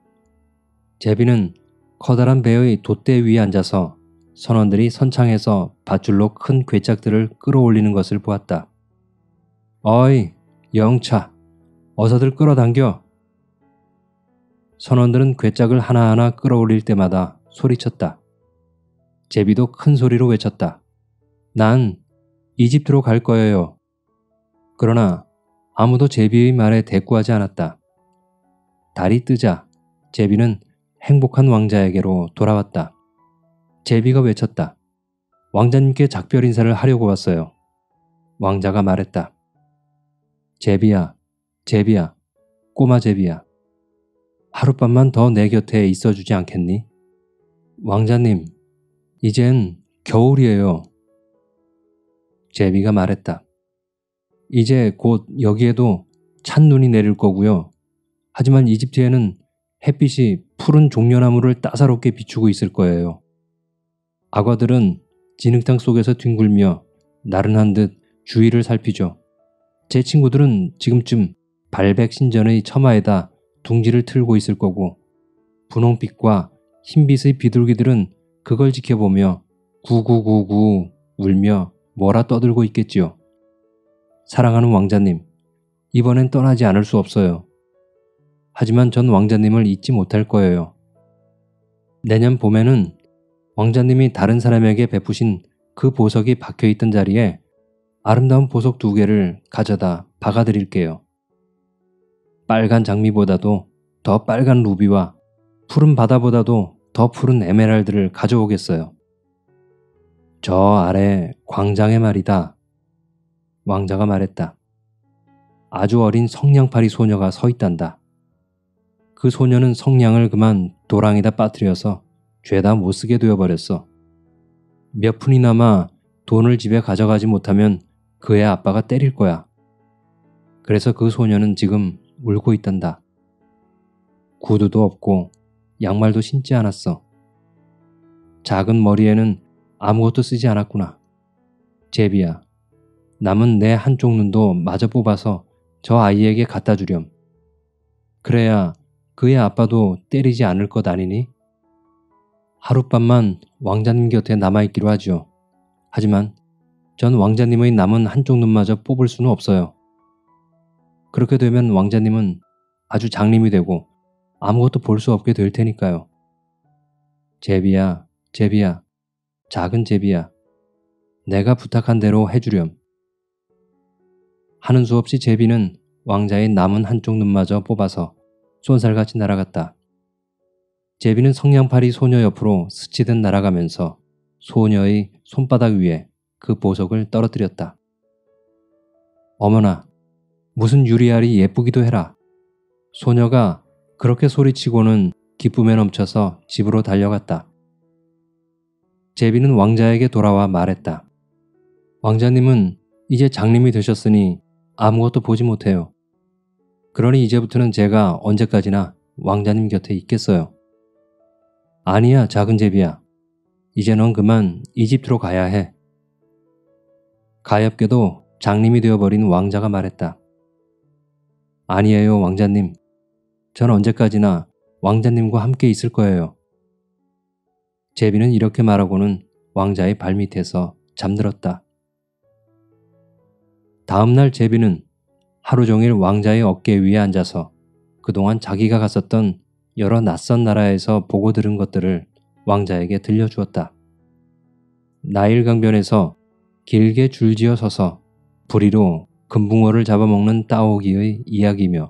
제비는 커다란 배의 돛대 위에 앉아서 선원들이 선창에서 밧줄로 큰 괴짝들을 끌어올리는 것을 보았다. 어이, 영차, 어서들 끌어당겨. 선원들은 괴짝을 하나하나 끌어올릴 때마다 소리쳤다. 제비도 큰 소리로 외쳤다. 난 이집트로 갈 거예요. 그러나 아무도 제비의 말에 대꾸하지 않았다. 달이 뜨자 제비는 행복한 왕자에게로 돌아왔다. 제비가 외쳤다. 왕자님께 작별 인사를 하려고 왔어요. 왕자가 말했다. 제비야, 제비야, 꼬마 제비야. 하룻밤만 더 내 곁에 있어주지 않겠니? 왕자님, 이젠 겨울이에요. 제비가 말했다. 이제 곧 여기에도 찬눈이 내릴 거고요. 하지만 이집트에는 햇빛이 푸른 종려나무를 따사롭게 비추고 있을 거예요. 악어들은 진흙탕 속에서 뒹굴며 나른한 듯 주위를 살피죠. 제 친구들은 지금쯤 발백신전의 처마에다 둥지를 틀고 있을 거고 분홍빛과 흰빛의 비둘기들은 그걸 지켜보며 구구구구 울며 뭐라 떠들고 있겠지요. 사랑하는 왕자님, 이번엔 떠나지 않을 수 없어요. 하지만 전 왕자님을 잊지 못할 거예요. 내년 봄에는 왕자님이 다른 사람에게 베푸신 그 보석이 박혀있던 자리에 아름다운 보석 2개를 가져다 박아드릴게요. 빨간 장미보다도 더 빨간 루비와 푸른 바다보다도 더 푸른 에메랄드를 가져오겠어요. 저 아래 광장에 말이다. 왕자가 말했다. 아주 어린 성냥팔이 소녀가 서 있단다. 그 소녀는 성냥을 그만 도랑에다 빠뜨려서 죄다 못쓰게 되어버렸어. 몇 푼이나마 돈을 집에 가져가지 못하면 그의 아빠가 때릴 거야. 그래서 그 소녀는 지금 울고 있단다. 구두도 없고 양말도 신지 않았어. 작은 머리에는 아무것도 쓰지 않았구나. 제비야, 남은 내 한쪽 눈도 마저 뽑아서 저 아이에게 갖다 주렴. 그래야 그의 아빠도 때리지 않을 것 아니니? 하룻밤만 왕자님 곁에 남아있기로 하지요. 하지만 전 왕자님의 남은 한쪽 눈마저 뽑을 수는 없어요. 그렇게 되면 왕자님은 아주 장님이 되고 아무것도 볼 수 없게 될 테니까요. 제비야, 제비야, 작은 제비야, 내가 부탁한 대로 해주렴. 하는 수 없이 제비는 왕자의 남은 한쪽 눈마저 뽑아서 쏜살같이 날아갔다. 제비는 성냥팔이 소녀 옆으로 스치듯 날아가면서 소녀의 손바닥 위에 그 보석을 떨어뜨렸다. 어머나, 무슨 유리알이 예쁘기도 해라. 소녀가 그렇게 소리치고는 기쁨에 넘쳐서 집으로 달려갔다. 제비는 왕자에게 돌아와 말했다. 왕자님은 이제 장님이 되셨으니 아무것도 보지 못해요. 그러니 이제부터는 제가 언제까지나 왕자님 곁에 있겠어요. 아니야, 작은 제비야. 이제 넌 그만 이집트로 가야 해. 가엾게도 장님이 되어버린 왕자가 말했다. 아니에요, 왕자님. 전 언제까지나 왕자님과 함께 있을 거예요. 제비는 이렇게 말하고는 왕자의 발밑에서 잠들었다. 다음날 제비는 하루 종일 왕자의 어깨 위에 앉아서 그동안 자기가 갔었던 여러 낯선 나라에서 보고 들은 것들을 왕자에게 들려주었다. 나일 강변에서 길게 줄지어 서서 부리로 금붕어를 잡아먹는 따오기의 이야기며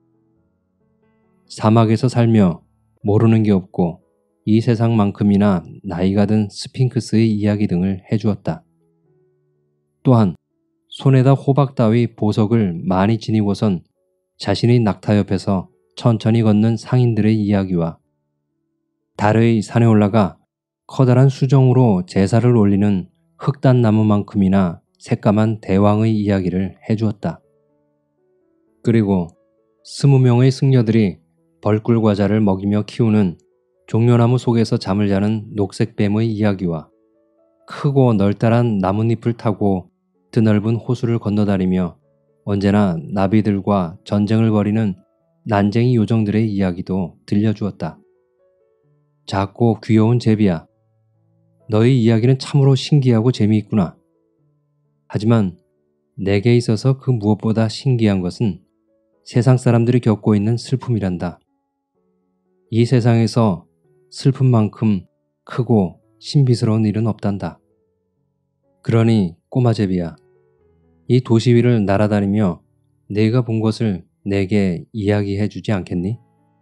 사막에서 살며 모르는 게 없고 이 세상만큼이나 나이가 든 스핑크스의 이야기 등을 해주었다. 또한 손에다 호박 따위 보석을 많이 지니고선 자신의 낙타 옆에서 천천히 걷는 상인들의 이야기와 달의 산에 올라가 커다란 수정으로 제사를 올리는 흑단나무만큼이나 새까만 대왕의 이야기를 해주었다. 그리고 20명의 승려들이 벌꿀 과자를 먹이며 키우는 종려나무 속에서 잠을 자는 녹색뱀의 이야기와 크고 널따란 나뭇잎을 타고 드넓은 호수를 건너다니며 언제나 나비들과 전쟁을 벌이는 난쟁이 요정들의 이야기도 들려주었다. 작고 귀여운 제비야. 너의 이야기는 참으로 신기하고 재미있구나. 하지만 내게 있어서 그 무엇보다 신기한 것은 세상 사람들이 겪고 있는 슬픔이란다. 이 세상에서 슬픔만큼 크고 신비스러운 일은 없단다. 그러니 꼬마 제비야, 이 도시 위를 날아다니며 내가 본 것을 내게 이야기해 주지 않겠니?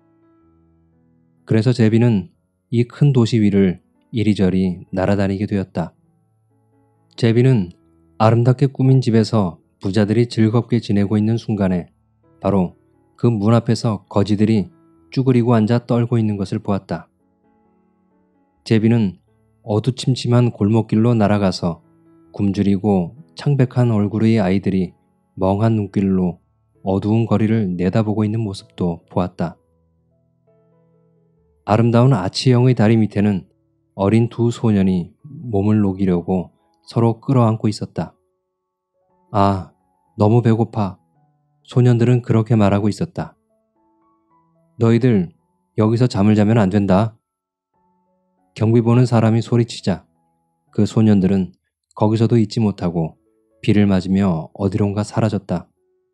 그래서 제비는 이 큰 도시 위를 이리저리 날아다니게 되었다. 제비는 아름답게 꾸민 집에서 부자들이 즐겁게 지내고 있는 순간에 바로 그 문 앞에서 거지들이 쭈그리고 앉아 떨고 있는 것을 보았다. 제비는 어두침침한 골목길로 날아가서 굶주리고 창백한 얼굴의 아이들이 멍한 눈길로 어두운 거리를 내다보고 있는 모습도 보았다. 아름다운 아치형의 다리 밑에는 어린 두 소년이 몸을 녹이려고 서로 끌어안고 있었다. 아, 너무 배고파. 소년들은 그렇게 말하고 있었다. 너희들 여기서 잠을 자면 안 된다. 경비 보는 사람이 소리치자 그 소년들은 거기서도 있지 못하고 비를 맞으며 어디론가 사라졌다.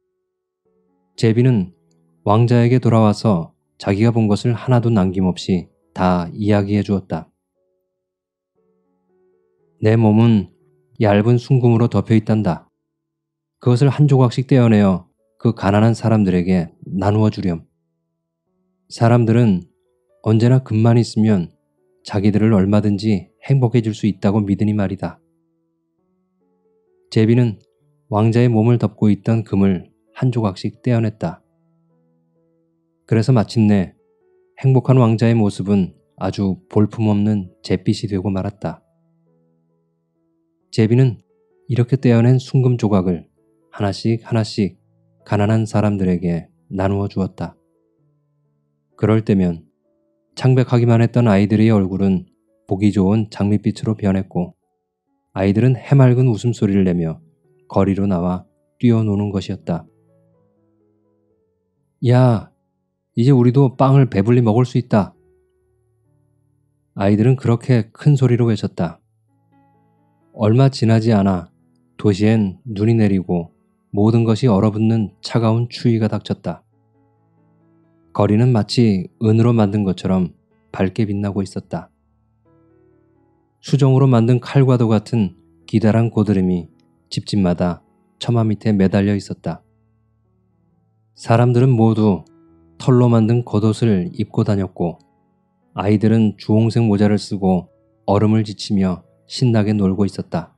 제비는 왕자에게 돌아와서 자기가 본 것을 하나도 남김없이 다 이야기해 주었다. 내 몸은 얇은 순금으로 덮여 있단다. 그것을 한 조각씩 떼어내어 그 가난한 사람들에게 나누어 주렴. 사람들은 언제나 금만 있으면 자기들을 얼마든지 행복해질 수 있다고 믿으니 말이다. 제비는 왕자의 몸을 덮고 있던 금을 한 조각씩 떼어냈다. 그래서 마침내 행복한 왕자의 모습은 아주 볼품없는 잿빛이 되고 말았다. 제비는 이렇게 떼어낸 순금 조각을 하나씩 하나씩 가난한 사람들에게 나누어 주었다. 그럴 때면 창백하기만 했던 아이들의 얼굴은 보기 좋은 장밋빛으로 변했고 아이들은 해맑은 웃음소리를 내며 거리로 나와 뛰어노는 것이었다. 야, 이제 우리도 빵을 배불리 먹을 수 있다. 아이들은 그렇게 큰 소리로 외쳤다. 얼마 지나지 않아 도시엔 눈이 내리고 모든 것이 얼어붙는 차가운 추위가 닥쳤다. 거리는 마치 은으로 만든 것처럼 밝게 빛나고 있었다. 수정으로 만든 칼과도 같은 기다란 고드름이 집집마다 처마 밑에 매달려 있었다. 사람들은 모두 털로 만든 겉옷을 입고 다녔고 아이들은 주홍색 모자를 쓰고 얼음을 지치며 신나게 놀고 있었다.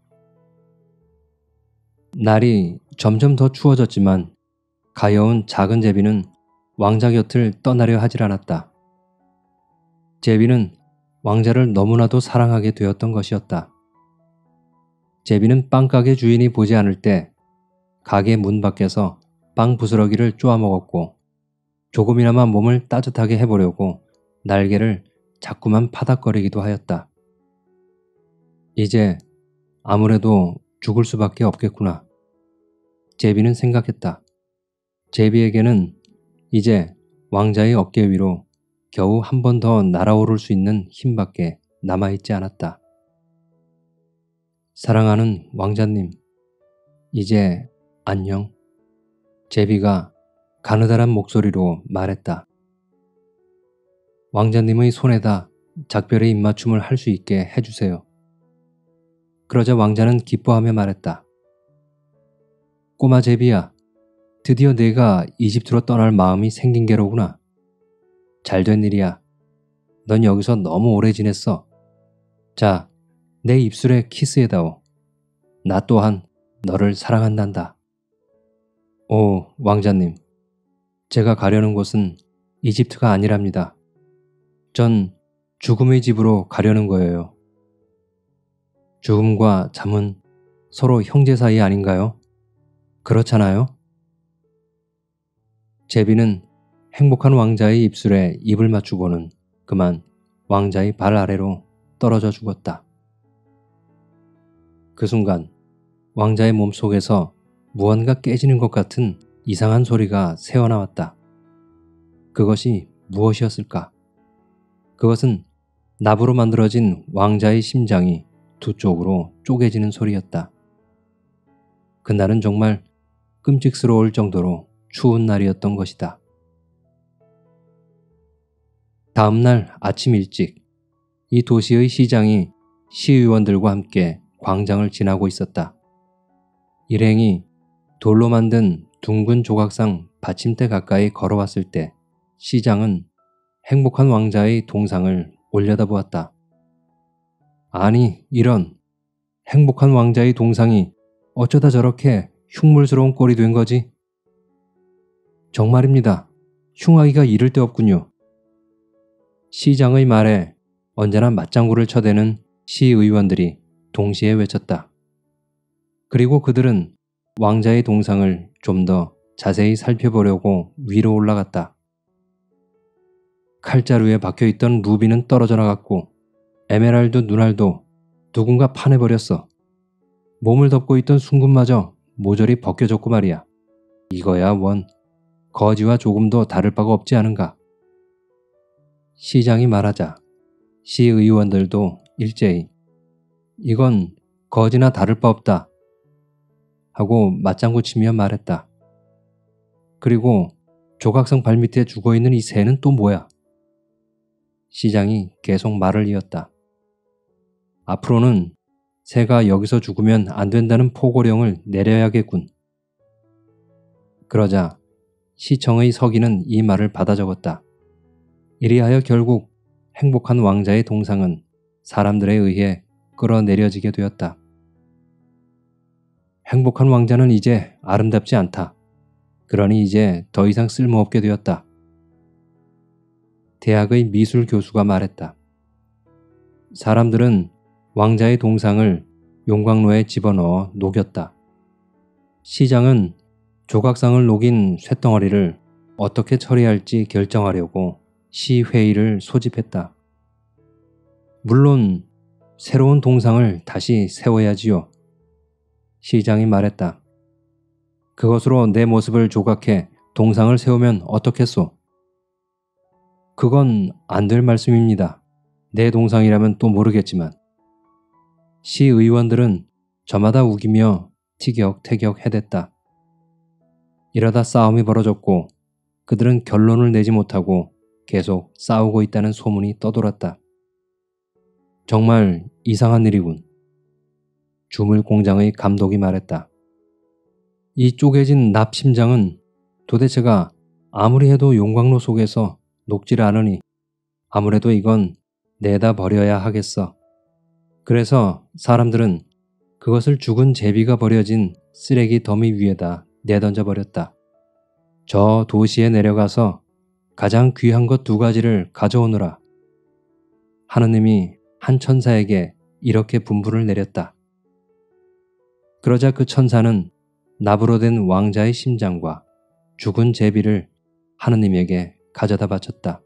날이 점점 더 추워졌지만 가여운 작은 제비는 왕자 곁을 떠나려 하질 않았다. 제비는 왕자를 너무나도 사랑하게 되었던 것이었다. 제비는 빵가게 주인이 보지 않을 때 가게 문 밖에서 빵 부스러기를 쪼아 먹었고 조금이나마 몸을 따뜻하게 해보려고 날개를 자꾸만 파닥거리기도 하였다. 이제 아무래도 죽을 수밖에 없겠구나. 제비는 생각했다. 제비에게는 이제 왕자의 어깨 위로 겨우 한 번 더 날아오를 수 있는 힘밖에 남아있지 않았다. 사랑하는 왕자님, 이제 안녕. 제비가 가느다란 목소리로 말했다. 왕자님의 손에다 작별의 입맞춤을 할 수 있게 해주세요. 그러자 왕자는 기뻐하며 말했다. 꼬마 제비야, 드디어 내가 이집트로 떠날 마음이 생긴 게로구나. 잘된 일이야. 넌 여기서 너무 오래 지냈어. 자, 내 입술에 키스해다오. 나 또한 너를 사랑한단다. 오, 왕자님. 제가 가려는 곳은 이집트가 아니랍니다. 전 죽음의 집으로 가려는 거예요. 죽음과 잠은 서로 형제 사이 아닌가요? 그렇잖아요? 제비는 행복한 왕자의 입술에 입을 맞추고는 그만 왕자의 발 아래로 떨어져 죽었다. 그 순간 왕자의 몸속에서 무언가 깨지는 것 같은 이상한 소리가 새어나왔다. 그것이 무엇이었을까? 그것은 납으로 만들어진 왕자의 심장이 두 쪽으로 쪼개지는 소리였다. 그날은 정말 끔찍스러울 정도로 추운 날이었던 것이다. 다음 날 아침 일찍 이 도시의 시장이 시의원들과 함께 광장을 지나고 있었다. 일행이 돌로 만든 둥근 조각상 받침대 가까이 걸어왔을 때 시장은 행복한 왕자의 동상을 올려다보았다. 아니, 이런 행복한 왕자의 동상이 어쩌다 저렇게 흉물스러운 꼴이 된 거지? 정말입니다. 흉하기가 이를 데 없군요. 시장의 말에 언제나 맞장구를 쳐대는 시의원들이 동시에 외쳤다. 그리고 그들은 왕자의 동상을 좀 더 자세히 살펴보려고 위로 올라갔다. 칼자루에 박혀있던 루비는 떨어져 나갔고 에메랄드 눈알도 누군가 파내버렸어. 몸을 덮고 있던 순금마저 모조리 벗겨졌고 말이야. 이거야 원 거지와 조금도 다를 바가 없지 않은가. 시장이 말하자 시의원들도 일제히 이건 거지나 다를 바 없다 하고 맞장구 치며 말했다. 그리고 조각상 발밑에 죽어있는 이 새는 또 뭐야? 시장이 계속 말을 이었다. 앞으로는 새가 여기서 죽으면 안 된다는 포고령을 내려야겠군. 그러자 시청의 서기는 이 말을 받아 적었다. 이리하여 결국 행복한 왕자의 동상은 사람들에 의해 끌어내려지게 되었다. 행복한 왕자는 이제 아름답지 않다. 그러니 이제 더 이상 쓸모없게 되었다. 대학의 미술 교수가 말했다. 사람들은 왕자의 동상을 용광로에 집어넣어 녹였다. 시장은 조각상을 녹인 쇳덩어리를 어떻게 처리할지 결정하려고 시회의를 소집했다. 물론 새로운 동상을 다시 세워야지요. 시장이 말했다. 그것으로 내 모습을 조각해 동상을 세우면 어떻겠소? 그건 안 될 말씀입니다. 내 동상이라면 또 모르겠지만. 시의원들은 저마다 우기며 티격태격 해댔다. 이러다 싸움이 벌어졌고 그들은 결론을 내지 못하고 계속 싸우고 있다는 소문이 떠돌았다. 정말 이상한 일이군. 주물 공장의 감독이 말했다. 이 쪼개진 납심장은 도대체가 아무리 해도 용광로 속에서 녹질 않으니 아무래도 이건 내다 버려야 하겠어. 그래서 사람들은 그것을 죽은 제비가 버려진 쓰레기 더미 위에다 내던져 버렸다. 저 도시에 내려가서 가장 귀한 것 2가지를 가져오느라. 하느님이 한 천사에게 이렇게 분부를 내렸다. 그러자 그 천사는 납으로 된 왕자의 심장과 죽은 제비를 하느님에게 가져다 바쳤다.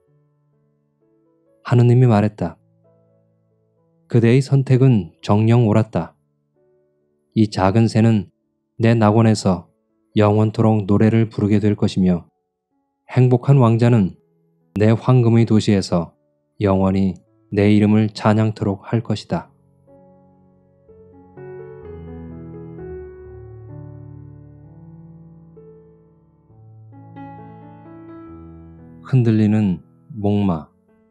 하느님이 말했다. 그대의 선택은 정녕 옳았다. 이 작은 새는 내 낙원에서 영원토록 노래를 부르게 될 것이며 행복한 왕자는 내 황금의 도시에서 영원히 내 이름을 찬양토록 할 것이다. 흔들리는 목마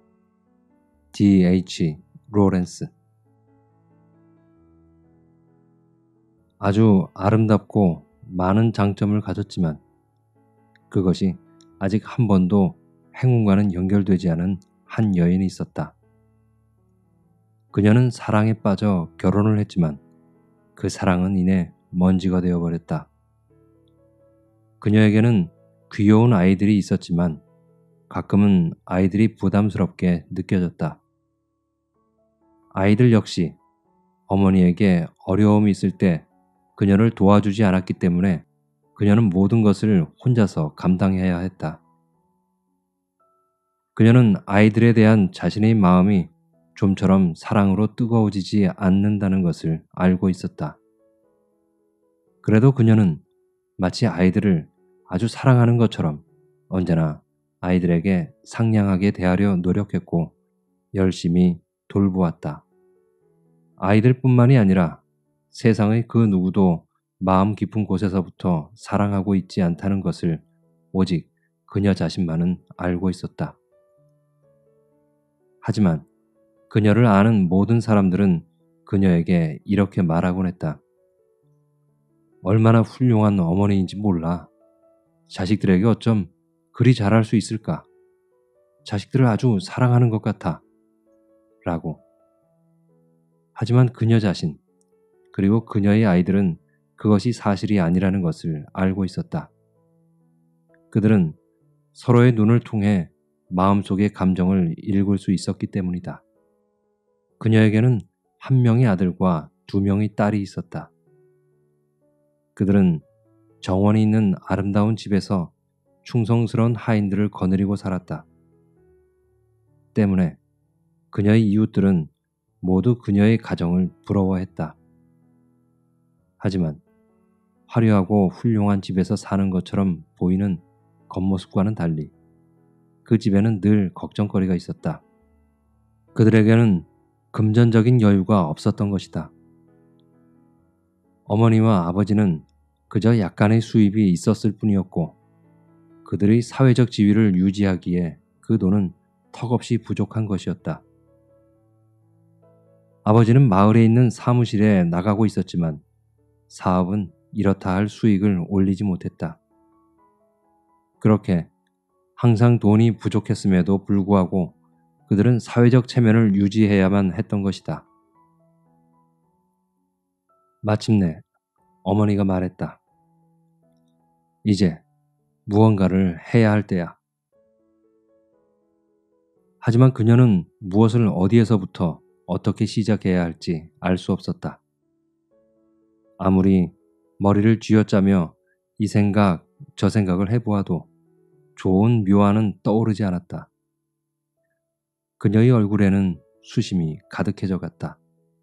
D.H. 로렌스. 아주 아름답고 많은 장점을 가졌지만 그것이 아직 한 번도 행운과는 연결되지 않은 한 여인이 있었다. 그녀는 사랑에 빠져 결혼을 했지만 그 사랑은 이내 먼지가 되어버렸다. 그녀에게는 귀여운 아이들이 있었지만 가끔은 아이들이 부담스럽게 느껴졌다. 아이들 역시 어머니에게 어려움이 있을 때 그녀를 도와주지 않았기 때문에 그녀는 모든 것을 혼자서 감당해야 했다. 그녀는 아이들에 대한 자신의 마음이 좀처럼 사랑으로 뜨거워지지 않는다는 것을 알고 있었다. 그래도 그녀는 마치 아이들을 아주 사랑하는 것처럼 언제나 아이들에게 상냥하게 대하려 노력했고 열심히 돌보았다. 아이들뿐만이 아니라 세상의 그 누구도 마음 깊은 곳에서부터 사랑하고 있지 않다는 것을 오직 그녀 자신만은 알고 있었다. 하지만 그녀를 아는 모든 사람들은 그녀에게 이렇게 말하곤 했다. 얼마나 훌륭한 어머니인지 몰라. 자식들에게 어쩜 그리 잘할 수 있을까? 자식들을 아주 사랑하는 것 같아. 라고. 하지만 그녀 자신, 그리고 그녀의 아이들은 그것이 사실이 아니라는 것을 알고 있었다. 그들은 서로의 눈을 통해 마음속의 감정을 읽을 수 있었기 때문이다. 그녀에게는 1명의 아들과 2명의 딸이 있었다. 그들은 정원이 있는 아름다운 집에서 충성스러운 하인들을 거느리고 살았다. 때문에 그녀의 이웃들은 모두 그녀의 가정을 부러워했다. 하지만 화려하고 훌륭한 집에서 사는 것처럼 보이는 겉모습과는 달리 그 집에는 늘 걱정거리가 있었다. 그들에게는 금전적인 여유가 없었던 것이다. 어머니와 아버지는 그저 약간의 수입이 있었을 뿐이었고 그들의 사회적 지위를 유지하기에 그 돈은 턱없이 부족한 것이었다. 아버지는 마을에 있는 사무실에 나가고 있었지만 사업은 이렇다 할 수익을 올리지 못했다. 그렇게 항상 돈이 부족했음에도 불구하고 그들은 사회적 체면을 유지해야만 했던 것이다. 마침내 어머니가 말했다. 이제 무언가를 해야 할 때야. 하지만 그녀는 무엇을 어디에서부터 어떻게 시작해야 할지 알 수 없었다. 아무리 머리를 쥐어짜며 이 생각, 저 생각을 해보아도 좋은 묘안은 떠오르지 않았다. 그녀의 얼굴에는 수심이 가득해져 갔다.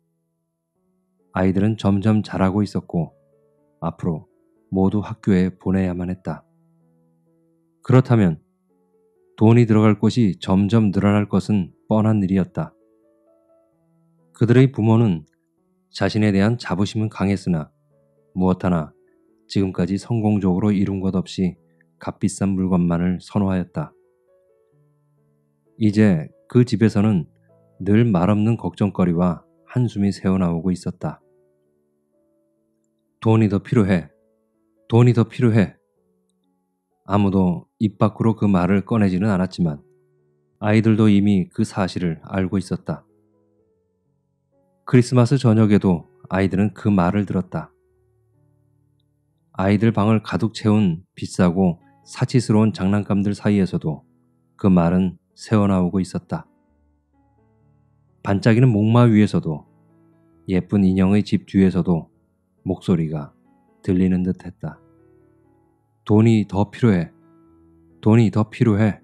아이들은 점점 자라고 있었고 앞으로 모두 학교에 보내야만 했다. 그렇다면 돈이 들어갈 곳이 점점 늘어날 것은 뻔한 일이었다. 그들의 부모는 자신에 대한 자부심은 강했으나 무엇 하나 지금까지 성공적으로 이룬 것 없이 값비싼 물건만을 선호하였다. 이제 그 집에서는 늘 말없는 걱정거리와 한숨이 새어나오고 있었다. 돈이 더 필요해. 돈이 더 필요해. 아무도 입 밖으로 그 말을 꺼내지는 않았지만 아이들도 이미 그 사실을 알고 있었다. 크리스마스 저녁에도 아이들은 그 말을 들었다. 아이들 방을 가득 채운 비싸고 사치스러운 장난감들 사이에서도 그 말은 새어나오고 있었다. 반짝이는 목마 위에서도 예쁜 인형의 집 뒤에서도 목소리가 들리는 듯 했다. 돈이 더 필요해. 돈이 더 필요해.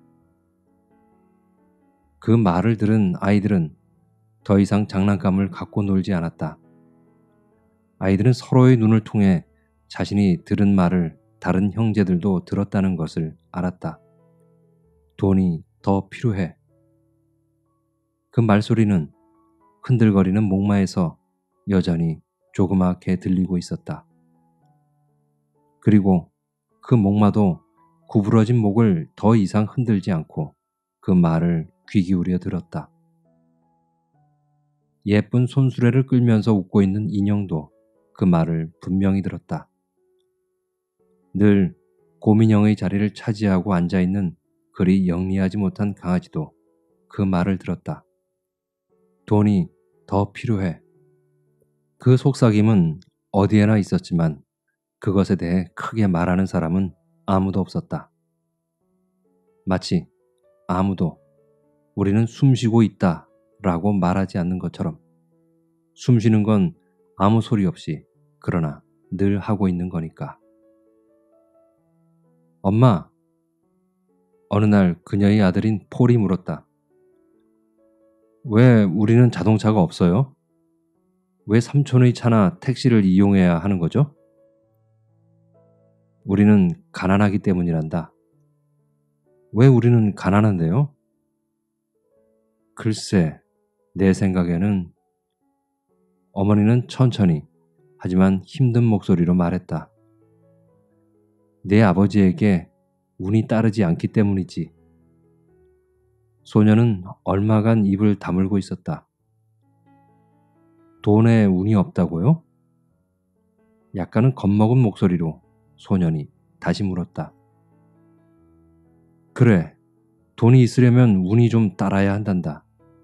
그 말을 들은 아이들은 더 이상 장난감을 갖고 놀지 않았다. 아이들은 서로의 눈을 통해 자신이 들은 말을 다른 형제들도 들었다는 것을 알았다. 돈이 더 필요해. 그 말소리는 흔들거리는 목마에서 여전히 조그맣게 들리고 있었다. 그리고 그 목마도 구부러진 목을 더 이상 흔들지 않고 그 말을 귀 기울여 들었다. 예쁜 손수레를 끌면서 웃고 있는 인형도 그 말을 분명히 들었다. 늘 곰인형의 자리를 차지하고 앉아있는 그리 영리하지 못한 강아지도 그 말을 들었다. 돈이 더 필요해. 그 속삭임은 어디에나 있었지만 그것에 대해 크게 말하는 사람은 아무도 없었다. 마치 아무도 우리는 숨쉬고 있다 라고 말하지 않는 것처럼 숨쉬는 건 아무 소리 없이 그러나 늘 하고 있는 거니까. 엄마, 어느 날 그녀의 아들인 폴이 물었다. 왜 우리는 자동차가 없어요? 왜 삼촌의 차나 택시를 이용해야 하는 거죠? 우리는 가난하기 때문이란다. 왜 우리는 가난한데요? 글쎄, 내 생각에는 어머니는 천천히 하지만 힘든 목소리로 말했다. 내 아버지에게 운이 따르지 않기 때문이지. 소녀는 얼마간 입을 다물고 있었다. 돈에 운이 없다고요? 약간은 겁먹은 목소리로 소년이 다시 물었다. 그래, 돈이 있으려면 운이 좀 따라야 한단다.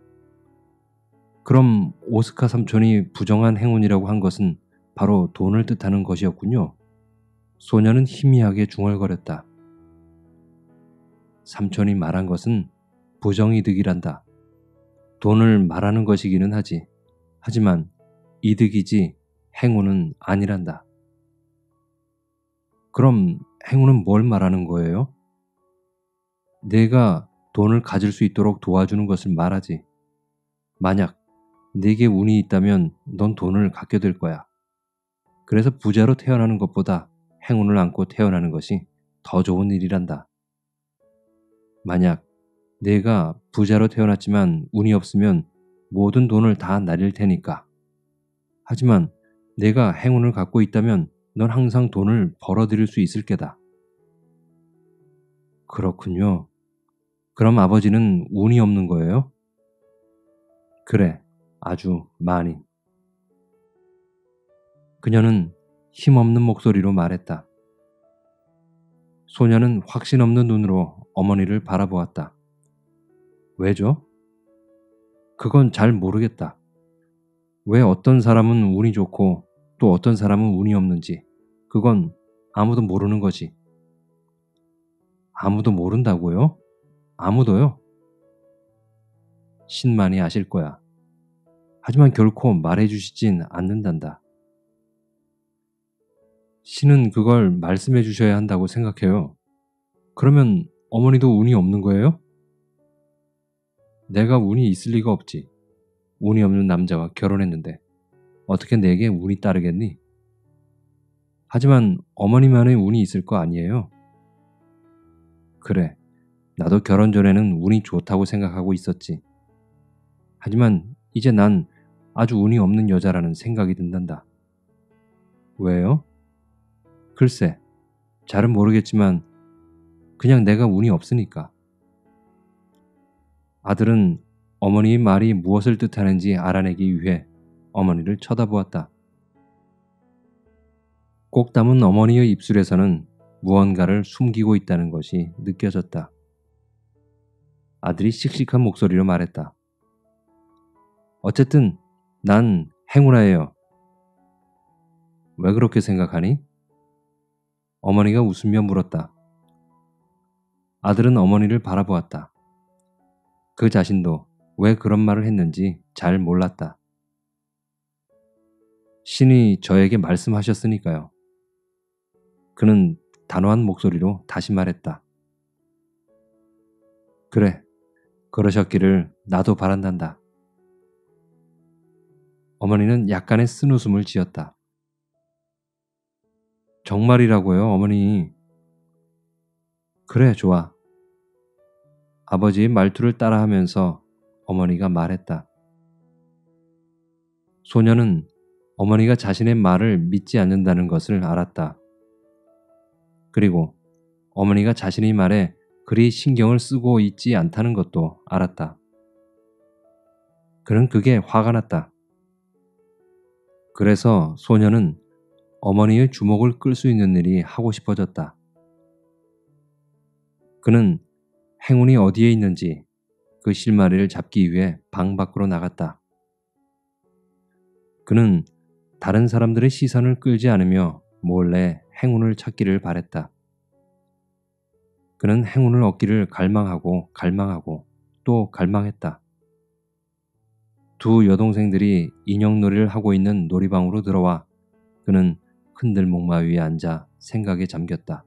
그럼 오스카 삼촌이 부정한 행운이라고 한 것은 바로 돈을 뜻하는 것이었군요. 소녀는 희미하게 중얼거렸다. 삼촌이 말한 것은 부정이득이란다. 돈을 말하는 것이기는 하지. 하지만 이득이지 행운은 아니란다. 그럼 행운은 뭘 말하는 거예요? 내가 돈을 가질 수 있도록 도와주는 것을 말하지. 만약 네게 운이 있다면 넌 돈을 갖게 될 거야. 그래서 부자로 태어나는 것보다 행운을 안고 태어나는 것이 더 좋은 일이란다. 만약 내가 부자로 태어났지만 운이 없으면 모든 돈을 다 날릴 테니까. 하지만 내가 행운을 갖고 있다면 넌 항상 돈을 벌어들일 수 있을 게다. 그렇군요. 그럼 아버지는 운이 없는 거예요? 그래, 아주 많이. 그녀는 힘없는 목소리로 말했다. 소녀는 확신 없는 눈으로 어머니를 바라보았다. 왜죠? 그건 잘 모르겠다. 왜 어떤 사람은 운이 좋고 또 어떤 사람은 운이 없는지 그건 아무도 모르는 거지. 아무도 모른다고요? 아무도요? 신만이 아실 거야. 하지만 결코 말해주시진 않는단다. 신은 그걸 말씀해 주셔야 한다고 생각해요. 그러면 어머니도 운이 없는 거예요? 내가 운이 있을 리가 없지. 운이 없는 남자와 결혼했는데 어떻게 내게 운이 따르겠니? 하지만 어머니만의 운이 있을 거 아니에요? 그래, 나도 결혼 전에는 운이 좋다고 생각하고 있었지. 하지만 이제 난 아주 운이 없는 여자라는 생각이 든단다. 왜요? 글쎄, 잘은 모르겠지만 그냥 내가 운이 없으니까. 아들은 어머니의 말이 무엇을 뜻하는지 알아내기 위해 어머니를 쳐다보았다. 꼭 담은 어머니의 입술에서는 무언가를 숨기고 있다는 것이 느껴졌다. 아들이 씩씩한 목소리로 말했다. 어쨌든 난 행운아예요. 왜 그렇게 생각하니? 어머니가 웃으며 물었다. 아들은 어머니를 바라보았다. 그 자신도 왜 그런 말을 했는지 잘 몰랐다. 신이 저에게 말씀하셨으니까요. 그는 단호한 목소리로 다시 말했다. 그래, 그러셨기를 나도 바란단다. 어머니는 약간의 쓴웃음을 지었다. 정말이라고요, 어머니. 그래, 좋아. 아버지의 말투를 따라하면서 어머니가 말했다. 소녀는 어머니가 자신의 말을 믿지 않는다는 것을 알았다. 그리고 어머니가 자신의 말에 그리 신경을 쓰고 있지 않다는 것도 알았다. 그는 그게 화가 났다. 그래서 소녀는 어머니의 주목을 끌 수 있는 일이 하고 싶어졌다. 그는 행운이 어디에 있는지 그 실마리를 잡기 위해 방 밖으로 나갔다. 그는 다른 사람들의 시선을 끌지 않으며 몰래 행운을 찾기를 바랬다. 그는 행운을 얻기를 갈망하고 또 갈망했다. 두 여동생들이 인형놀이를 하고 있는 놀이방으로 들어와 그는 흔들 목마 위에 앉아 생각에 잠겼다.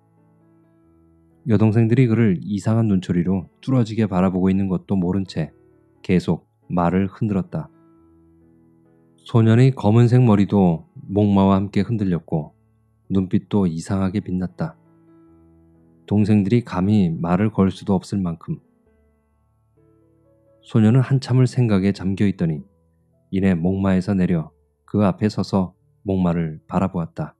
여동생들이 그를 이상한 눈초리로 뚫어지게 바라보고 있는 것도 모른 채 계속 말을 흔들었다. 소년의 검은색 머리도 목마와 함께 흔들렸고 눈빛도 이상하게 빛났다. 동생들이 감히 말을 걸 수도 없을 만큼. 소녀는 한참을 생각에 잠겨 있더니 이내 목마에서 내려 그 앞에 서서 목마를 바라보았다.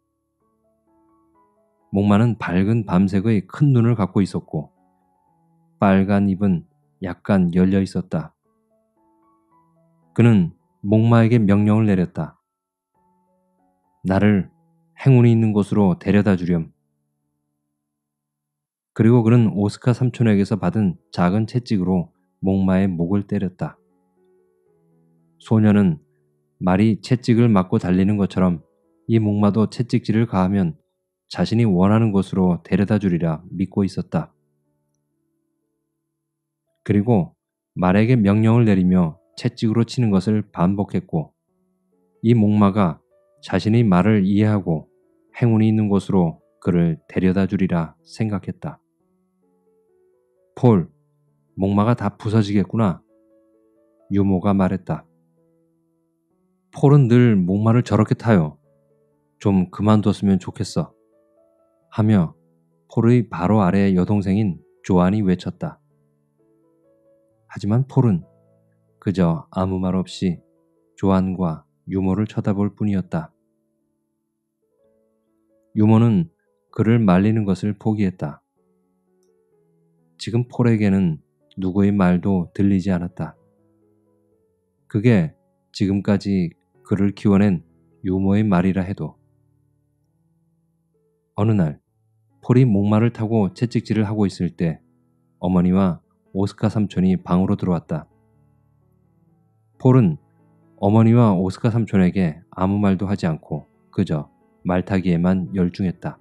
목마는 밝은 밤색의 큰 눈을 갖고 있었고 빨간 입은 약간 열려 있었다. 그는 목마에게 명령을 내렸다. 나를 행운이 있는 곳으로 데려다 주렴. 그리고 그는 오스카 삼촌에게서 받은 작은 채찍으로 목마의 목을 때렸다. 소녀는 말이 채찍을 맞고 달리는 것처럼 이 목마도 채찍질을 가하면 자신이 원하는 곳으로 데려다 주리라 믿고 있었다. 그리고 말에게 명령을 내리며 채찍으로 치는 것을 반복했고 이 목마가 자신의 말을 이해하고 행운이 있는 곳으로 그를 데려다 주리라 생각했다. 폴, 목마가 다 부서지겠구나. 유모가 말했다. 폴은 늘 목마를 저렇게 타요. 좀 그만뒀으면 좋겠어. 하며 폴의 바로 아래 여동생인 조안이 외쳤다. 하지만 폴은 그저 아무 말 없이 조안과 유모를 쳐다볼 뿐이었다. 유모는 그를 말리는 것을 포기했다. 지금 폴에게는 누구의 말도 들리지 않았다. 그게 지금까지 그를 키워낸 유모의 말이라 해도. 어느 날 폴이 목마를 타고 채찍질을 하고 있을 때 어머니와 오스카 삼촌이 방으로 들어왔다. 폴은 어머니와 오스카 삼촌에게 아무 말도 하지 않고 그저 말타기에만 열중했다.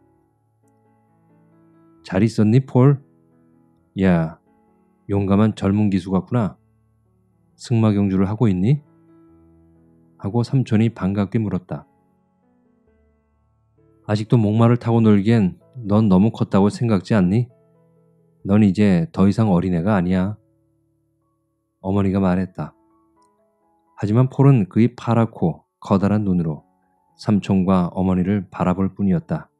잘 있었니, 폴? 야, 용감한 젊은 기수 같구나. 승마경주를 하고 있니? 하고 삼촌이 반갑게 물었다. 아직도 목마를 타고 놀기엔 넌 너무 컸다고 생각지 않니? 넌 이제 더 이상 어린애가 아니야. 어머니가 말했다. 하지만 폴은 그의 파랗고 커다란 눈으로 삼촌과 어머니를 바라볼 뿐이었다.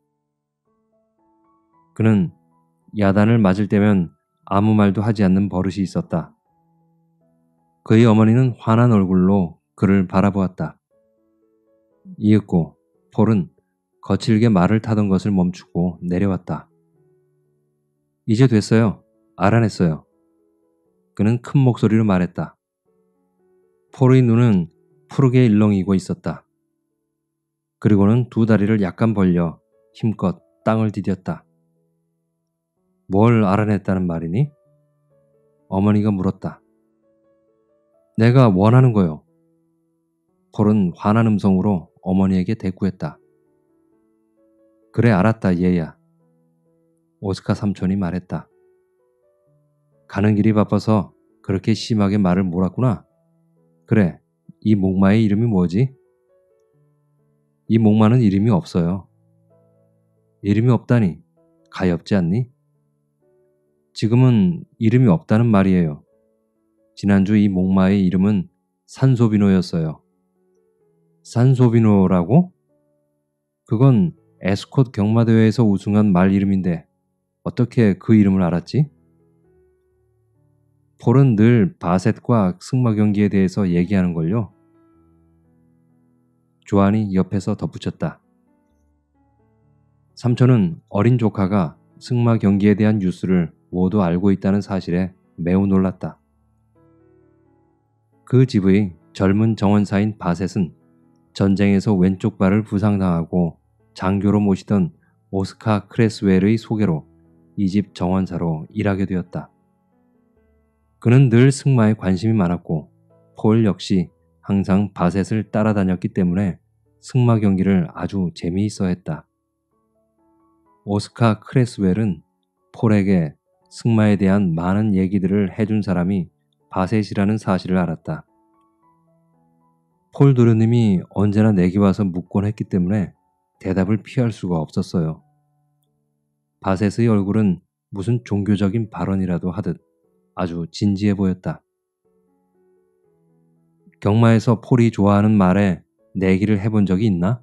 그는 야단을 맞을 때면 아무 말도 하지 않는 버릇이 있었다. 그의 어머니는 환한 얼굴로 그를 바라보았다. 이윽고 폴은 거칠게 말을 타던 것을 멈추고 내려왔다. 이제 됐어요. 알아냈어요. 그는 큰 목소리로 말했다. 폴의 눈은 푸르게 일렁이고 있었다. 그리고는 두 다리를 약간 벌려 힘껏 땅을 디뎠다. 뭘 알아냈다는 말이니? 어머니가 물었다. 내가 원하는 거요. 폴은 화난 음성으로 어머니에게 대꾸했다. 그래 알았다 얘야. 오스카 삼촌이 말했다. 가는 길이 바빠서 그렇게 심하게 말을 몰았구나. 그래, 이 목마의 이름이 뭐지? 이 목마는 이름이 없어요. 이름이 없다니 가엾지 않니? 지금은 이름이 없다는 말이에요. 지난주 이 목마의 이름은 산소비노였어요. 산소비노라고? 그건 에스콧 경마대회에서 우승한 말 이름인데 어떻게 그 이름을 알았지? 폴은 늘 바셋과 승마 경기에 대해서 얘기하는걸요. 조안이 옆에서 덧붙였다. 삼촌은 어린 조카가 승마 경기에 대한 뉴스를 모두 알고 있다는 사실에 매우 놀랐다. 그 집의 젊은 정원사인 바셋은 전쟁에서 왼쪽 발을 부상당하고 장교로 모시던 오스카 크레스웰의 소개로 이 집 정원사로 일하게 되었다. 그는 늘 승마에 관심이 많았고 폴 역시 항상 바셋을 따라다녔기 때문에 승마 경기를 아주 재미있어 했다. 오스카 크레스웰은 폴에게 승마에 대한 많은 얘기들을 해준 사람이 바셋이라는 사실을 알았다. 폴 도련님이 언제나 내게 와서 묻곤 했기 때문에 대답을 피할 수가 없었어요. 바셋의 얼굴은 무슨 종교적인 발언이라도 하듯 아주 진지해 보였다. 경마에서 폴이 좋아하는 말에 내기를 해본 적이 있나?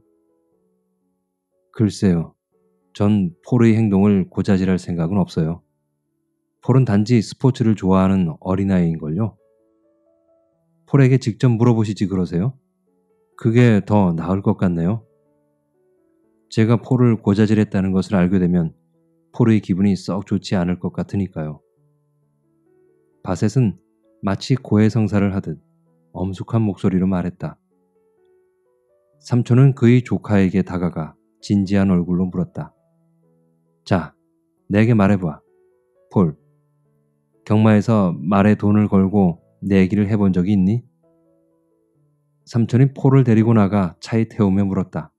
글쎄요. 전 폴의 행동을 고자질할 생각은 없어요. 폴은 단지 스포츠를 좋아하는 어린아이인걸요. 폴에게 직접 물어보시지 그러세요? 그게 더 나을 것 같네요. 제가 폴을 고자질했다는 것을 알게 되면 폴의 기분이 썩 좋지 않을 것 같으니까요. 바셋은 마치 고해성사를 하듯 엄숙한 목소리로 말했다. 삼촌은 그의 조카에게 다가가 진지한 얼굴로 물었다. 자, 내게 말해봐. 폴, 경마에서 말에 돈을 걸고 내기를 해본 적이 있니? 삼촌이 폴을 데리고 나가 차에 태우며 물었다.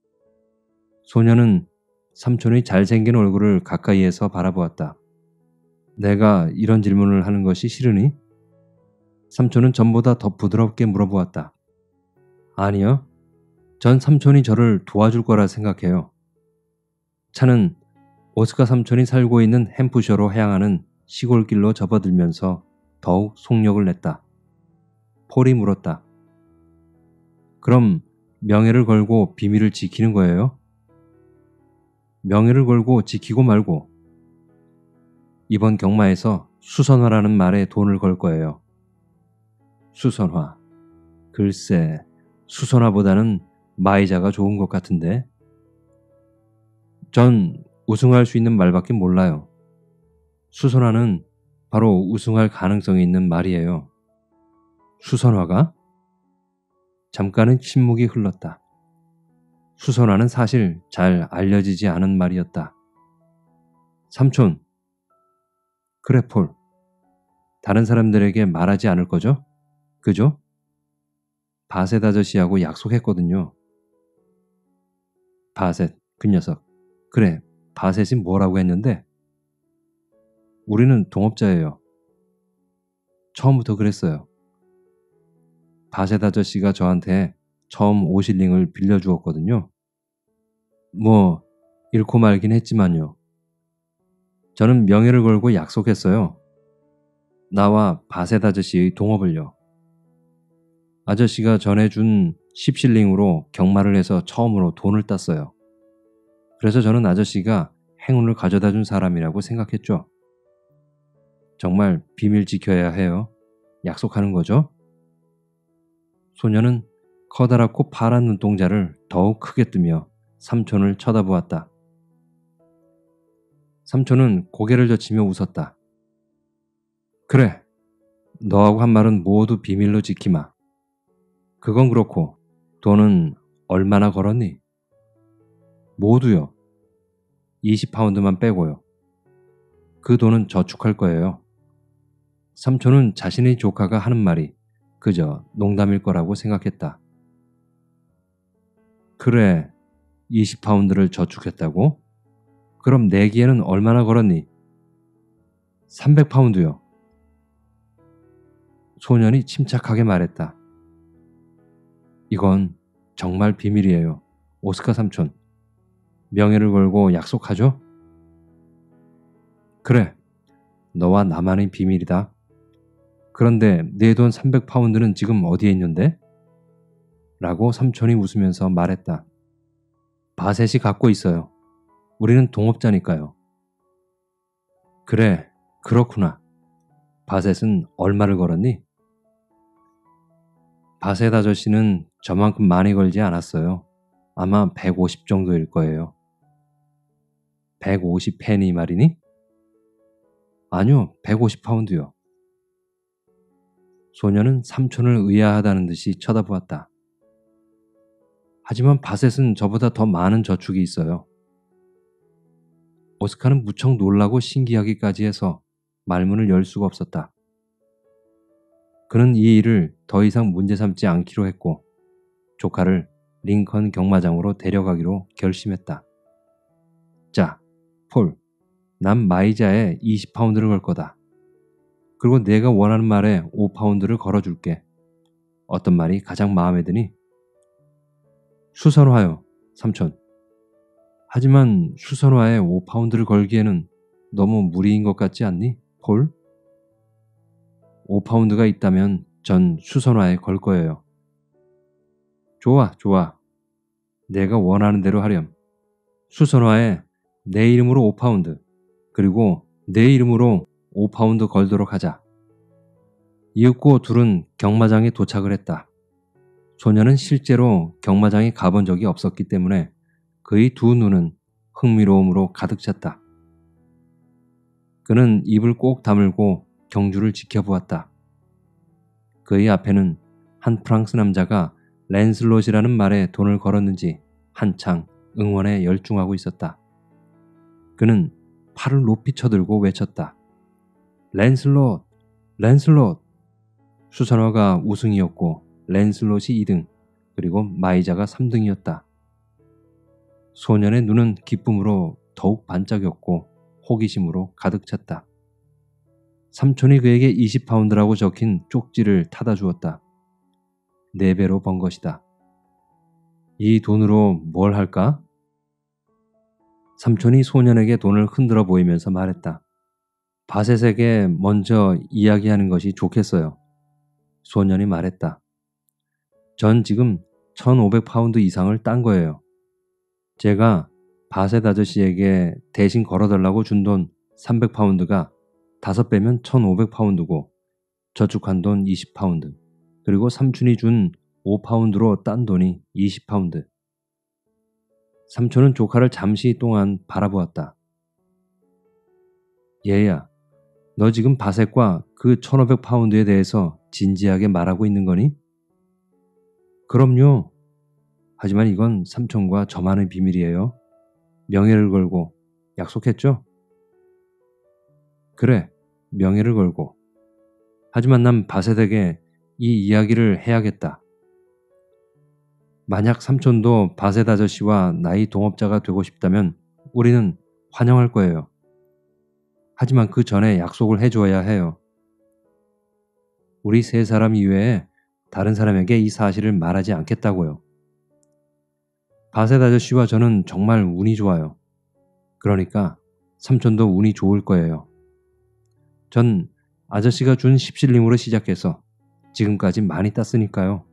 소녀는 삼촌의 잘생긴 얼굴을 가까이에서 바라보았다. 내가 이런 질문을 하는 것이 싫으니? 삼촌은 전보다 더 부드럽게 물어보았다. 아니요. 전 삼촌이 저를 도와줄 거라 생각해요. 차는 오스카 삼촌이 살고 있는 햄프셔로 향하는 시골길로 접어들면서 더욱 속력을 냈다. 폴이 물었다. 그럼 명예를 걸고 비밀을 지키는 거예요? 명예를 걸고 지키고 말고. 이번 경마에서 수선화라는 말에 돈을 걸 거예요. 수선화. 글쎄, 수선화보다는 마이자가 좋은 것 같은데. 전 우승할 수 있는 말밖에 몰라요. 수선화는 바로 우승할 가능성이 있는 말이에요. 수선화가? 잠깐은 침묵이 흘렀다. 수선화는 사실 잘 알려지지 않은 말이었다. 삼촌. 그래 폴. 다른 사람들에게 말하지 않을 거죠? 그죠? 바셋 아저씨하고 약속했거든요. 바셋, 그 녀석. 그래, 바셋이 뭐라고 했는데? 우리는 동업자예요. 처음부터 그랬어요. 바셋 아저씨가 저한테 처음 오실링을 빌려주었거든요. 뭐 잃고 말긴 했지만요. 저는 명예를 걸고 약속했어요. 나와 바셋 아저씨의 동업을요. 아저씨가 전해준 10실링으로 경마를 해서 처음으로 돈을 땄어요. 그래서 저는 아저씨가 행운을 가져다 준 사람이라고 생각했죠. 정말 비밀 지켜야 해요. 약속하는 거죠? 소녀는 커다랗고 파란 눈동자를 더욱 크게 뜨며 삼촌을 쳐다보았다. 삼촌은 고개를 젖히며 웃었다. 그래, 너하고 한 말은 모두 비밀로 지키마. 그건 그렇고 돈은 얼마나 걸었니? 모두요. 20파운드만 빼고요. 그 돈은 저축할 거예요. 삼촌은 자신의 조카가 하는 말이 그저 농담일 거라고 생각했다. 그래, 20파운드를 저축했다고? 그럼 내기에는 얼마나 걸었니? 300파운드요. 소년이 침착하게 말했다. 이건 정말 비밀이에요. 오스카 삼촌. 명예를 걸고 약속하죠? 그래, 너와 나만의 비밀이다. 그런데 내 돈 300파운드는 지금 어디에 있는데? 라고 삼촌이 웃으면서 말했다. 바셋이 갖고 있어요. 우리는 동업자니까요. 그래, 그렇구나. 바셋은 얼마를 걸었니? 바셋 아저씨는 저만큼 많이 걸지 않았어요. 아마 150 정도일 거예요. 150페니 말이니? 아니요, 150파운드요. 소녀는 삼촌을 의아하다는 듯이 쳐다보았다. 하지만 바셋은 저보다 더 많은 저축이 있어요. 오스카는 무척 놀라고 신기하기까지 해서 말문을 열 수가 없었다. 그는 이 일을 더 이상 문제 삼지 않기로 했고 조카를 링컨 경마장으로 데려가기로 결심했다. 자, 폴, 난 마이자에 20파운드를 걸 거다. 그리고 내가 원하는 말에 5파운드를 걸어줄게. 어떤 말이 가장 마음에 드니? 수선화요, 삼촌. 하지만 수선화에 5파운드를 걸기에는 너무 무리인 것 같지 않니, 폴? 5파운드가 있다면 전 수선화에 걸 거예요. 좋아, 좋아. 내가 원하는 대로 하렴. 수선화에 내 이름으로 5파운드, 그리고 내 이름으로 5파운드 걸도록 하자. 이윽고 둘은 경마장에 도착을 했다. 소녀는 실제로 경마장에 가본 적이 없었기 때문에 그의 두 눈은 흥미로움으로 가득 찼다. 그는 입을 꼭 다물고 경주를 지켜보았다. 그의 앞에는 한 프랑스 남자가 랜슬롯이라는 말에 돈을 걸었는지 한창 응원에 열중하고 있었다. 그는 팔을 높이 쳐들고 외쳤다. 랜슬롯! 랜슬롯! 수선화가 우승이었고 랜슬롯이 2등, 그리고 마이자가 3등이었다. 소년의 눈은 기쁨으로 더욱 반짝였고 호기심으로 가득 찼다. 삼촌이 그에게 20파운드라고 적힌 쪽지를 타다 주었다. 4배로 번 것이다. 이 돈으로 뭘 할까? 삼촌이 소년에게 돈을 흔들어 보이면서 말했다. 바셋에게 먼저 이야기하는 것이 좋겠어요. 소년이 말했다. 전 지금 1500파운드 이상을 딴 거예요. 제가 바셋 아저씨에게 대신 걸어달라고 준 돈 300파운드가 5배면 1500파운드고 저축한 돈 20파운드, 그리고 삼촌이 준 5파운드로 딴 돈이 20파운드. 삼촌은 조카를 잠시 동안 바라보았다. 얘야, 너 지금 바셋과 그 1500파운드에 대해서 진지하게 말하고 있는 거니? 그럼요. 하지만 이건 삼촌과 저만의 비밀이에요. 명예를 걸고 약속했죠? 그래, 명예를 걸고. 하지만 난 바셋에게 이 이야기를 해야겠다. 만약 삼촌도 바셋 아저씨와 나의 동업자가 되고 싶다면 우리는 환영할 거예요. 하지만 그 전에 약속을 해줘야 해요. 우리 3사람 이외에 다른 사람에게 이 사실을 말하지 않겠다고요. 바셋 아저씨와 저는 정말 운이 좋아요. 그러니까 삼촌도 운이 좋을 거예요. 전 아저씨가 준 10실링으로 시작해서 지금까지 많이 땄으니까요.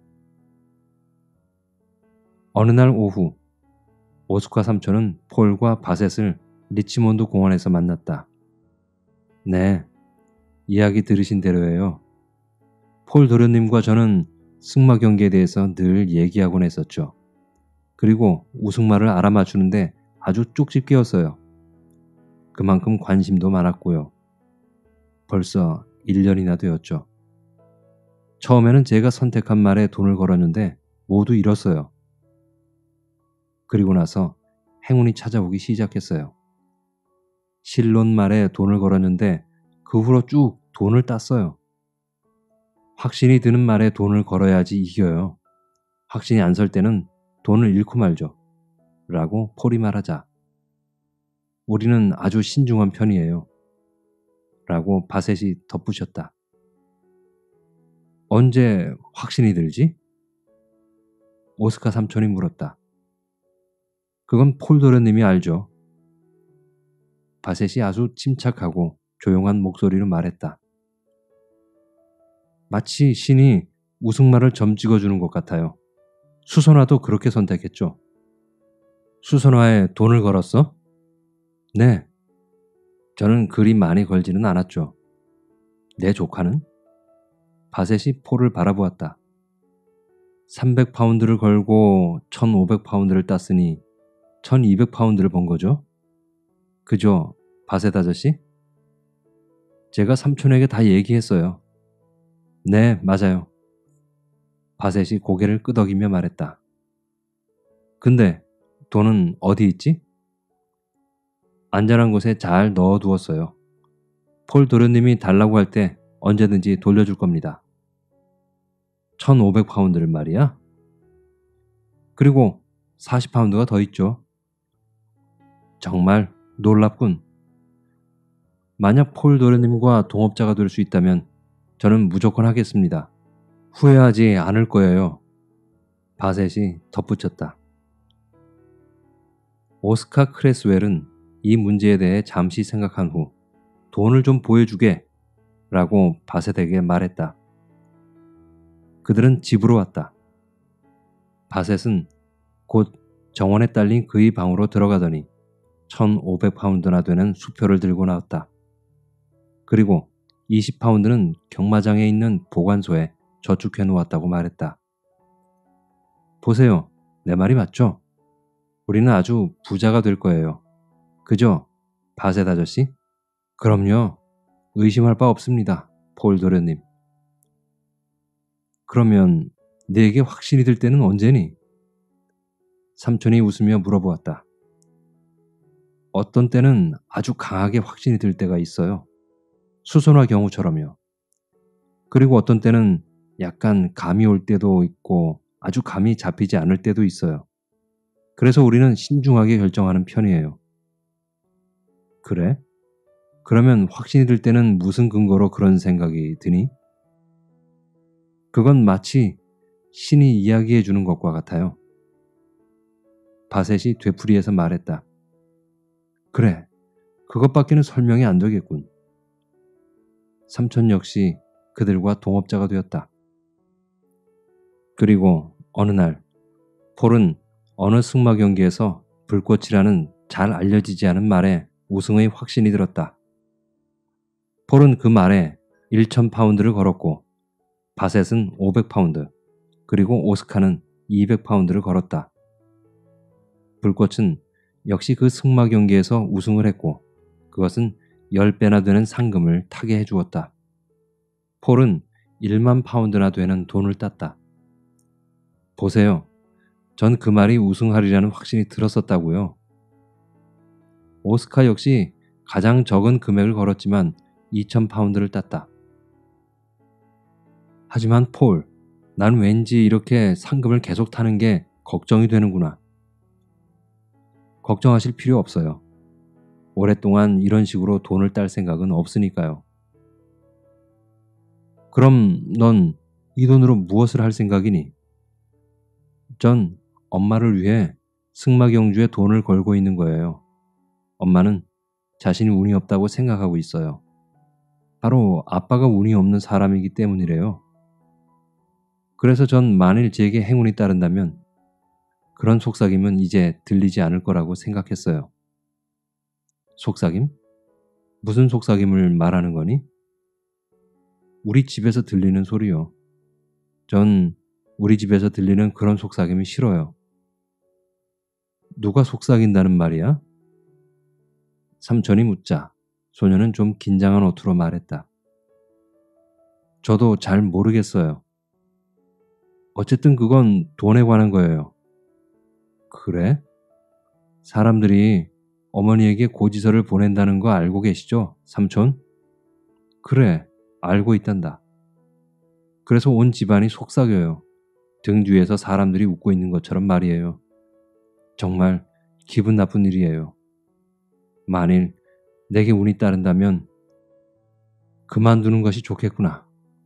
어느 날 오후, 오스카 삼촌은 폴과 바셋을 리치몬드 공원에서 만났다. 네, 이야기 들으신 대로예요. 폴 도련님과 저는 승마 경기에 대해서 늘 얘기하곤 했었죠. 그리고 우승말을 알아맞추는데 아주 쪽집 게였어요. 그만큼 관심도 많았고요. 벌써 1년이나 되었죠. 처음에는 제가 선택한 말에 돈을 걸었는데 모두 잃었어요. 그리고 나서 행운이 찾아오기 시작했어요. 실론 말에 돈을 걸었는데 그 후로 쭉 돈을 땄어요. 확신이 드는 말에 돈을 걸어야지 이겨요. 확신이 안 설 때는 돈을 잃고 말죠. 라고 폴이 말하자 우리는 아주 신중한 편이에요. 라고 바셋이 덧붙였다. 언제 확신이 들지? 오스카 삼촌이 물었다. 그건 폴 도련님이 알죠. 바셋이 아주 침착하고 조용한 목소리로 말했다. 마치 신이 우승말을 점 찍어주는 것 같아요. 수선화도 그렇게 선택했죠. 수선화에 돈을 걸었어? 네. 저는 그리 많이 걸지는 않았죠. 내 조카는? 바셋이 폴을 바라보았다. 300파운드를 걸고 1500파운드를 땄으니 1200파운드를 번 거죠? 그죠, 바셋 아저씨? 제가 삼촌에게 다 얘기했어요. 네, 맞아요. 바셋이 고개를 끄덕이며 말했다. 근데 돈은 어디 있지? 안전한 곳에 잘 넣어두었어요. 폴 도련님이 달라고 할 때 언제든지 돌려줄 겁니다. 1500파운드를 말이야? 그리고 40파운드가 더 있죠. 정말 놀랍군. 만약 폴 도련님과 동업자가 될 수 있다면 저는 무조건 하겠습니다. 후회하지 않을 거예요. 바셋이 덧붙였다. 오스카 크레스웰은 이 문제에 대해 잠시 생각한 후 돈을 좀 보여주게 라고 바셋에게 말했다. 그들은 집으로 왔다. 바셋은 곧 정원에 딸린 그의 방으로 들어가더니 1500파운드나 되는 수표를 들고 나왔다. 그리고 20파운드는 경마장에 있는 보관소에 저축해 놓았다고 말했다. 보세요. 내 말이 맞죠? 우리는 아주 부자가 될 거예요. 그죠? 바셋 아저씨? 그럼요. 의심할 바 없습니다. 폴 도련님. 그러면 네게 확신이 들 때는 언제니? 삼촌이 웃으며 물어보았다. 어떤 때는 아주 강하게 확신이 들 때가 있어요. 수선화 경우처럼요. 그리고 어떤 때는 약간 감이 올 때도 있고 아주 감이 잡히지 않을 때도 있어요. 그래서 우리는 신중하게 결정하는 편이에요. 그래? 그러면 확신이 들 때는 무슨 근거로 그런 생각이 드니? 그건 마치 신이 이야기해 주는 것과 같아요. 바셋이 되풀이해서 말했다. 그래, 그것밖에는 설명이 안 되겠군. 삼촌 역시 그들과 동업자가 되었다. 그리고 어느 날 폴은 어느 승마 경기에서 불꽃이라는 잘 알려지지 않은 말에 우승의 확신이 들었다. 폴은 그 말에 1000파운드를 걸었고 바셋은 500파운드 그리고 오스카는 200파운드를 걸었다. 불꽃은 역시 그 승마 경기에서 우승을 했고 그것은 10배나 되는 상금을 타게 해주었다. 폴은 1만 파운드나 되는 돈을 땄다. 보세요. 전 그 말이 우승하리라는 확신이 들었었다고요. 오스카 역시 가장 적은 금액을 걸었지만 2000파운드를 땄다. 하지만 폴, 난 왠지 이렇게 상금을 계속 타는 게 걱정이 되는구나. 걱정하실 필요 없어요. 오랫동안 이런 식으로 돈을 딸 생각은 없으니까요. 그럼 넌 이 돈으로 무엇을 할 생각이니? 전 엄마를 위해 승마경주에 돈을 걸고 있는 거예요. 엄마는 자신이 운이 없다고 생각하고 있어요. 바로 아빠가 운이 없는 사람이기 때문이래요. 그래서 전 만일 제게 행운이 따른다면 그런 속삭임은 이제 들리지 않을 거라고 생각했어요. 속삭임? 무슨 속삭임을 말하는 거니? 우리 집에서 들리는 소리요. 전 우리 집에서 들리는 그런 속삭임이 싫어요. 누가 속삭인다는 말이야? 삼촌이 묻자 소녀는 좀 긴장한 어투로 말했다. 저도 잘 모르겠어요. 어쨌든 그건 돈에 관한 거예요. 그래? 사람들이 어머니에게 고지서를 보낸다는 거 알고 계시죠, 삼촌? 그래, 알고 있단다. 그래서 온 집안이 속삭여요. 등 뒤에서 사람들이 웃고 있는 것처럼 말이에요. 정말 기분 나쁜 일이에요. 만일 내게 운이 따른다면 그만두는 것이 좋겠구나.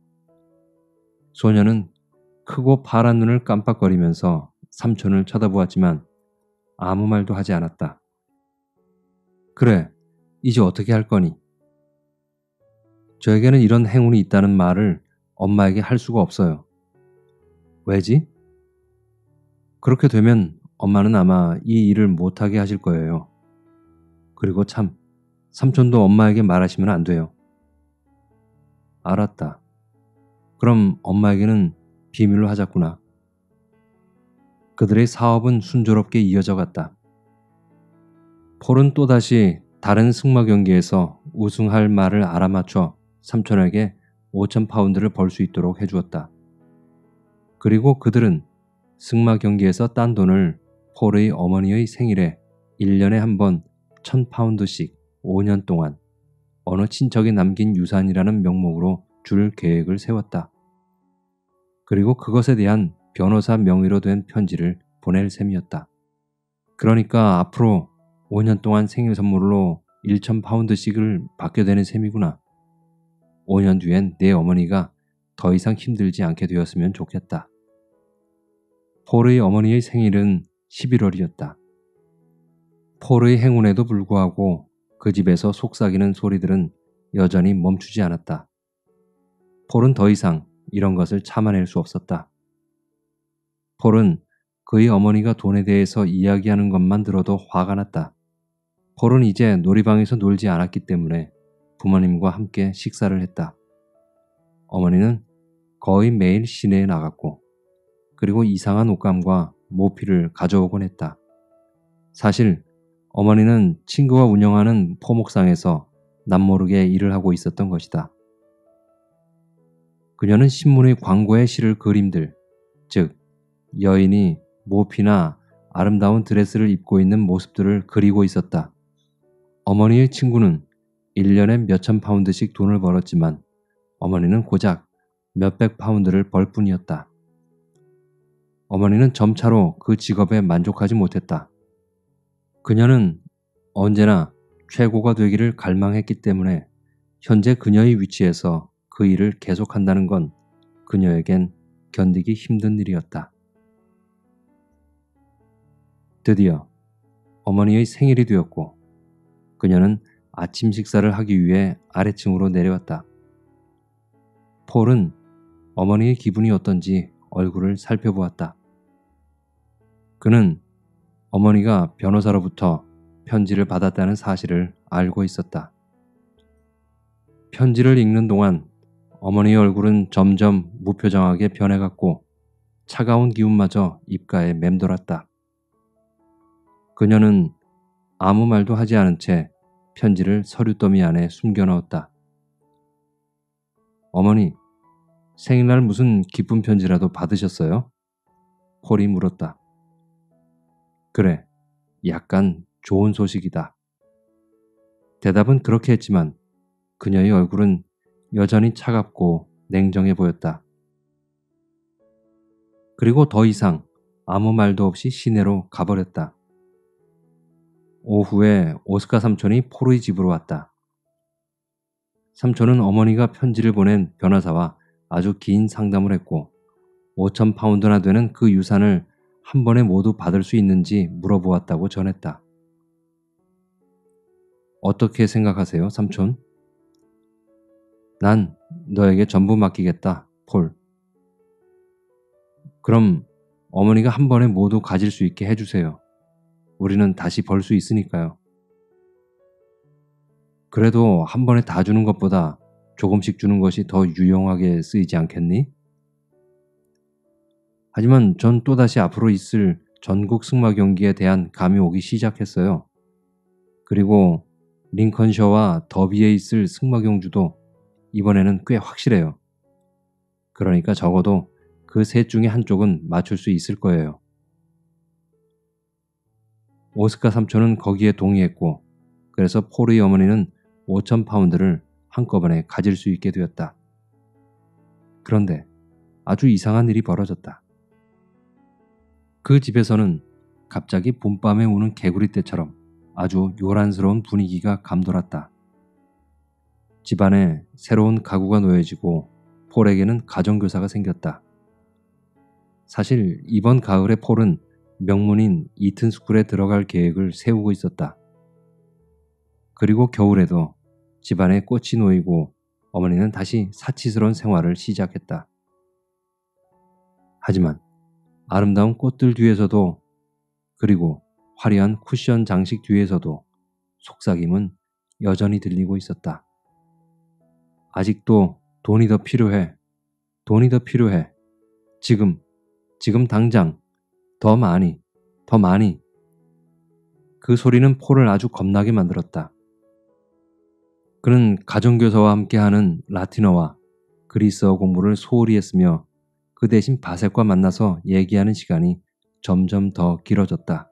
소녀는 크고 파란 눈을 깜빡거리면서 삼촌을 쳐다보았지만 아무 말도 하지 않았다. 그래, 이제 어떻게 할 거니? 저에게는 이런 행운이 있다는 말을 엄마에게 할 수가 없어요. 왜지? 그렇게 되면 엄마는 아마 이 일을 못하게 하실 거예요. 그리고 참, 삼촌도 엄마에게 말하시면 안 돼요. 알았다. 그럼 엄마에게는 비밀로 하자꾸나. 그들의 사업은 순조롭게 이어져 갔다. 폴은 또다시 다른 승마 경기에서 우승할 말을 알아맞혀 삼촌에게 5,000파운드를 벌 수 있도록 해주었다. 그리고 그들은 승마 경기에서 딴 돈을 폴의 어머니의 생일에 1년에 한 번 1,000파운드씩 5년 동안 어느 친척이 남긴 유산이라는 명목으로 줄 계획을 세웠다. 그리고 그것에 대한 변호사 명의로 된 편지를 보낼 셈이었다. 그러니까 앞으로 5년 동안 생일 선물로 1,000파운드씩을 받게 되는 셈이구나. 5년 뒤엔 내 어머니가 더 이상 힘들지 않게 되었으면 좋겠다. 폴의 어머니의 생일은 11월이었다. 폴의 행운에도 불구하고 그 집에서 속삭이는 소리들은 여전히 멈추지 않았다. 폴은 더 이상 이런 것을 참아낼 수 없었다. 폴은 그의 어머니가 돈에 대해서 이야기하는 것만 들어도 화가 났다. 폴은 이제 놀이방에서 놀지 않았기 때문에 부모님과 함께 식사를 했다. 어머니는 거의 매일 시내에 나갔고 그리고 이상한 옷감과 모피를 가져오곤 했다. 사실 어머니는 친구가 운영하는 포목상에서 남모르게 일을 하고 있었던 것이다. 그녀는 신문의 광고에 실을 그림들, 즉 여인이 모피나 아름다운 드레스를 입고 있는 모습들을 그리고 있었다. 어머니의 친구는 1년에 몇천 파운드씩 돈을 벌었지만 어머니는 고작 몇백 파운드를 벌 뿐이었다. 어머니는 점차로 그 직업에 만족하지 못했다. 그녀는 언제나 최고가 되기를 갈망했기 때문에 현재 그녀의 위치에서 그 일을 계속한다는 건 그녀에겐 견디기 힘든 일이었다. 드디어 어머니의 생일이 되었고 그녀는 아침 식사를 하기 위해 아래층으로 내려왔다. 폴은 어머니의 기분이 어떤지 얼굴을 살펴보았다. 그는 어머니가 변호사로부터 편지를 받았다는 사실을 알고 있었다. 편지를 읽는 동안 어머니의 얼굴은 점점 무표정하게 변해갔고 차가운 기운마저 입가에 맴돌았다. 그녀는 아무 말도 하지 않은 채 편지를 서류더미 안에 숨겨넣었다. 어머니, 생일날 무슨 기쁜 편지라도 받으셨어요? 폴이 물었다. 그래, 약간 좋은 소식이다. 대답은 그렇게 했지만 그녀의 얼굴은 여전히 차갑고 냉정해 보였다. 그리고 더 이상 아무 말도 없이 시내로 가버렸다. 오후에 오스카 삼촌이 폴의 집으로 왔다. 삼촌은 어머니가 편지를 보낸 변호사와 아주 긴 상담을 했고 5,000파운드나 되는 그 유산을 한 번에 모두 받을 수 있는지 물어보았다고 전했다. 어떻게 생각하세요, 삼촌? 난 너에게 전부 맡기겠다, 폴. 그럼 어머니가 한 번에 모두 가질 수 있게 해주세요. 우리는 다시 벌 수 있으니까요. 그래도 한 번에 다 주는 것보다 조금씩 주는 것이 더 유용하게 쓰이지 않겠니? 하지만 전 또다시 앞으로 있을 전국 승마 경기에 대한 감이 오기 시작했어요. 그리고 링컨셔와 더비에 있을 승마 경주도 이번에는 꽤 확실해요. 그러니까 적어도 그 셋 중에 한쪽은 맞출 수 있을 거예요. 오스카 삼촌은 거기에 동의했고 그래서 폴의 어머니는 5,000파운드를 한꺼번에 가질 수 있게 되었다. 그런데 아주 이상한 일이 벌어졌다. 그 집에서는 갑자기 봄밤에 우는 개구리 떼처럼 아주 요란스러운 분위기가 감돌았다. 집안에 새로운 가구가 놓여지고 폴에게는 가정교사가 생겼다. 사실 이번 가을에 폴은 명문인 이튼스쿨에 들어갈 계획을 세우고 있었다. 그리고 겨울에도 집안에 꽃이 놓이고 어머니는 다시 사치스러운 생활을 시작했다. 하지만 아름다운 꽃들 뒤에서도 그리고 화려한 쿠션 장식 뒤에서도 속삭임은 여전히 들리고 있었다. 아직도 돈이 더 필요해. 돈이 더 필요해. 지금 당장. 더 많이. 그 소리는 폴을 아주 겁나게 만들었다. 그는 가정교사와 함께하는 라틴어와 그리스어 공부를 소홀히 했으며 그 대신 바셋과 만나서 얘기하는 시간이 점점 더 길어졌다.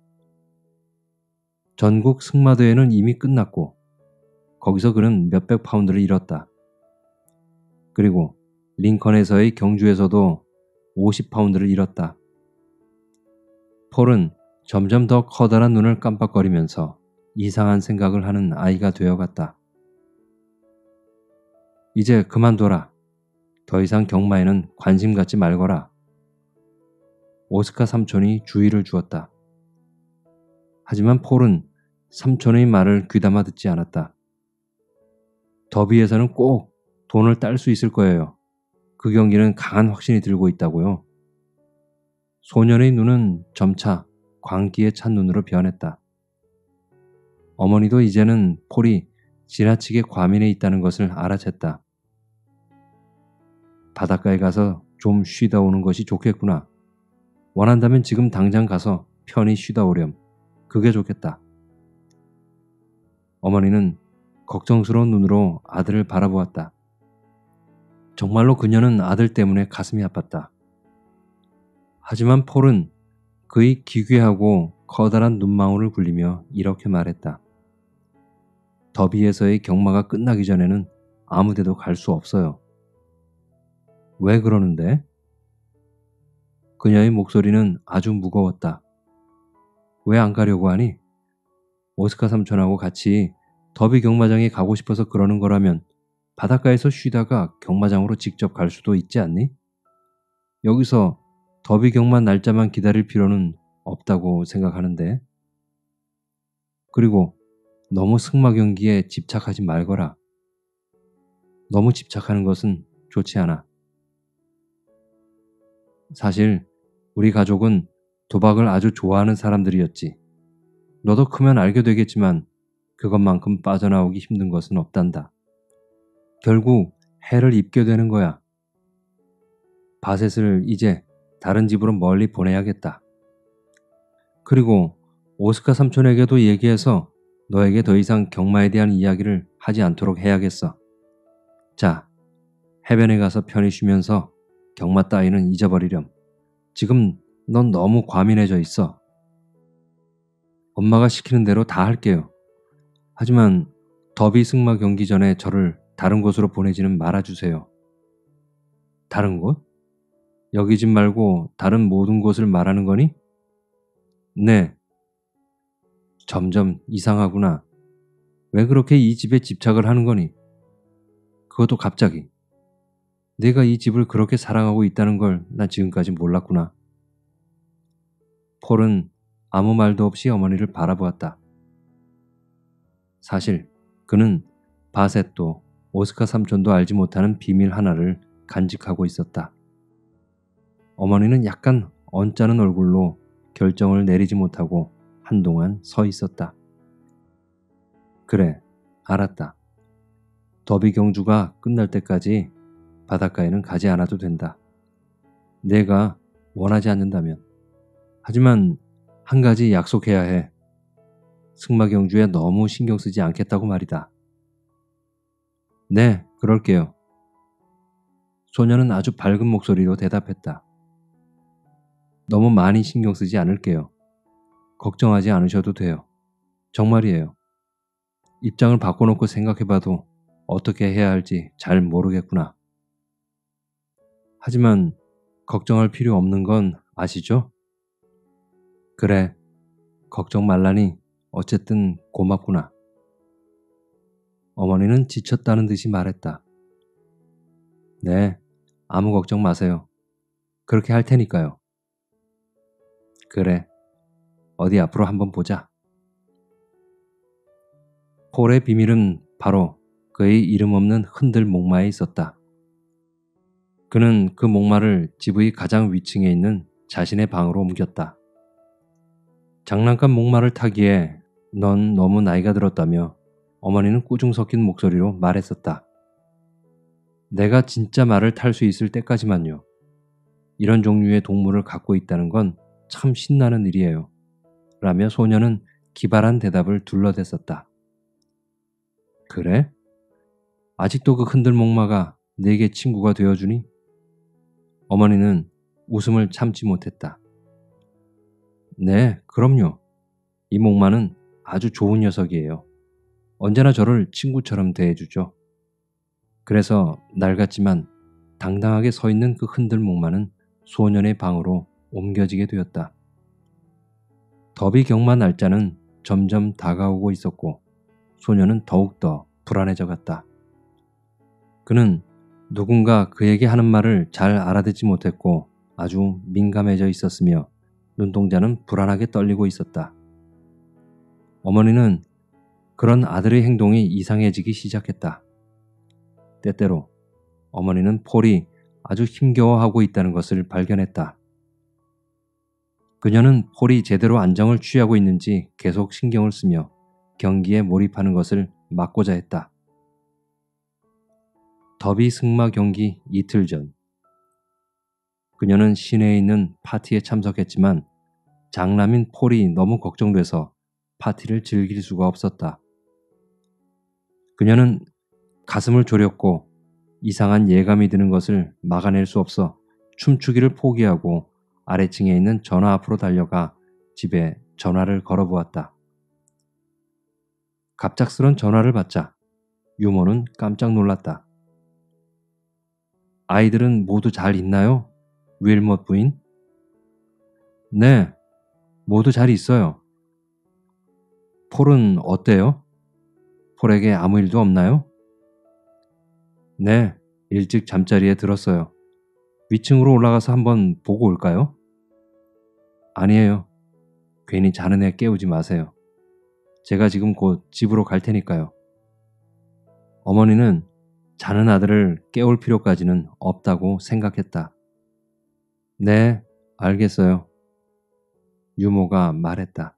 전국 승마대회는 이미 끝났고 거기서 그는 몇백 파운드를 잃었다. 그리고 링컨에서의 경주에서도 50파운드를 잃었다. 폴은 점점 더 커다란 눈을 깜빡거리면서 이상한 생각을 하는 아이가 되어갔다. 이제 그만둬라. 더 이상 경마에는 관심 갖지 말거라. 오스카 삼촌이 주의를 주었다. 하지만 폴은 삼촌의 말을 귀담아 듣지 않았다. 더비에서는 꼭 돈을 딸 수 있을 거예요. 그 경기는 강한 확신이 들고 있다고요. 소년의 눈은 점차 광기에 찬 눈으로 변했다. 어머니도 이제는 폴이 지나치게 과민해 있다는 것을 알아챘다. 바닷가에 가서 좀 쉬다 오는 것이 좋겠구나. 원한다면 지금 당장 가서 편히 쉬다 오렴. 그게 좋겠다. 어머니는 걱정스러운 눈으로 아들을 바라보았다. 정말로 그녀는 아들 때문에 가슴이 아팠다. 하지만 폴은 그의 기괴하고 커다란 눈망울을 굴리며 이렇게 말했다. 더비에서의 경마가 끝나기 전에는 아무데도 갈 수 없어요. 왜 그러는데? 그녀의 목소리는 아주 무거웠다. 왜 안 가려고 하니? 오스카 삼촌하고 같이 더비 경마장에 가고 싶어서 그러는 거라면 바닷가에서 쉬다가 경마장으로 직접 갈 수도 있지 않니? 여기서 더비 경마 날짜만 기다릴 필요는 없다고 생각하는데. 그리고 너무 승마 경기에 집착하지 말거라. 너무 집착하는 것은 좋지 않아. 사실 우리 가족은 도박을 아주 좋아하는 사람들이었지. 너도 크면 알게 되겠지만 그것만큼 빠져나오기 힘든 것은 없단다. 결국 해를 입게 되는 거야. 바셋을 이제 다른 집으로 멀리 보내야겠다. 그리고 오스카 삼촌에게도 얘기해서 너에게 더 이상 경마에 대한 이야기를 하지 않도록 해야겠어. 자, 해변에 가서 편히 쉬면서 경마 따위는 잊어버리렴. 지금 넌 너무 과민해져 있어. 엄마가 시키는 대로 다 할게요. 하지만 더비 승마 경기 전에 저를 다른 곳으로 보내지는 말아주세요. 다른 곳? 여기 집 말고 다른 모든 곳을 말하는 거니? 네. 점점 이상하구나. 왜 그렇게 이 집에 집착을 하는 거니? 그것도 갑자기. 내가 이 집을 그렇게 사랑하고 있다는 걸 난 지금까지 몰랐구나. 폴은 아무 말도 없이 어머니를 바라보았다. 사실 그는 바셋도 오스카 삼촌도 알지 못하는 비밀 하나를 간직하고 있었다. 어머니는 약간 언짢은 얼굴로 결정을 내리지 못하고 한동안 서 있었다. 그래, 알았다. 더비 경주가 끝날 때까지 바닷가에는 가지 않아도 된다. 내가 원하지 않는다면. 하지만 한 가지 약속해야 해. 승마 경주에 너무 신경 쓰지 않겠다고 말이다. 네, 그럴게요. 소녀는 아주 밝은 목소리로 대답했다. 너무 많이 신경 쓰지 않을게요. 걱정하지 않으셔도 돼요. 정말이에요. 입장을 바꿔놓고 생각해봐도 어떻게 해야 할지 잘 모르겠구나. 하지만 걱정할 필요 없는 건 아시죠? 그래, 걱정 말라니 어쨌든 고맙구나. 어머니는 지쳤다는 듯이 말했다. 네, 아무 걱정 마세요. 그렇게 할 테니까요. 그래, 어디 앞으로 한번 보자. 폴의 비밀은 바로 그의 이름 없는 흔들 목마에 있었다. 그는 그 목마를 집의 가장 위층에 있는 자신의 방으로 옮겼다. 장난감 목마를 타기에 넌 너무 나이가 들었다며 어머니는 꾸중 섞인 목소리로 말했었다. 내가 진짜 말을 탈 수 있을 때까지만요. 이런 종류의 동물을 갖고 있다는 건 참 신나는 일이에요. 라며 소녀는 기발한 대답을 둘러댔었다. 그래? 아직도 그 흔들 목마가 내게 친구가 되어주니? 어머니는 웃음을 참지 못했다. 네, 그럼요. 이 목마는 아주 좋은 녀석이에요. 언제나 저를 친구처럼 대해주죠. 그래서 낡았지만 당당하게 서 있는 그 흔들 목마는 소년의 방으로 옮겨지게 되었다. 더비 경마 날짜는 점점 다가오고 있었고 소년은 더욱더 불안해져 갔다. 그는 누군가 그에게 하는 말을 잘 알아듣지 못했고 아주 민감해져 있었으며 눈동자는 불안하게 떨리고 있었다. 어머니는 그런 아들의 행동이 이상해지기 시작했다. 때때로 어머니는 폴이 아주 힘겨워하고 있다는 것을 발견했다. 그녀는 폴이 제대로 안정을 취하고 있는지 계속 신경을 쓰며 경기에 몰입하는 것을 막고자 했다. 더비 승마 경기 이틀 전 그녀는 시내에 있는 파티에 참석했지만 장남인 폴이 너무 걱정돼서 파티를 즐길 수가 없었다. 그녀는 가슴을 졸였고 이상한 예감이 드는 것을 막아낼 수 없어 춤추기를 포기하고 아래층에 있는 전화 앞으로 달려가 집에 전화를 걸어보았다. 갑작스런 전화를 받자 유모는 깜짝 놀랐다. 아이들은 모두 잘 있나요? 윌못 부인? 네, 모두 잘 있어요. 폴은 어때요? 폴에게 아무 일도 없나요? 네, 일찍 잠자리에 들었어요. 위층으로 올라가서 한번 보고 올까요? 아니에요. 괜히 자는 애 깨우지 마세요. 제가 지금 곧 집으로 갈 테니까요. 어머니는 자는 아들을 깨울 필요까지는 없다고 생각했다. 네, 알겠어요. 유모가 말했다.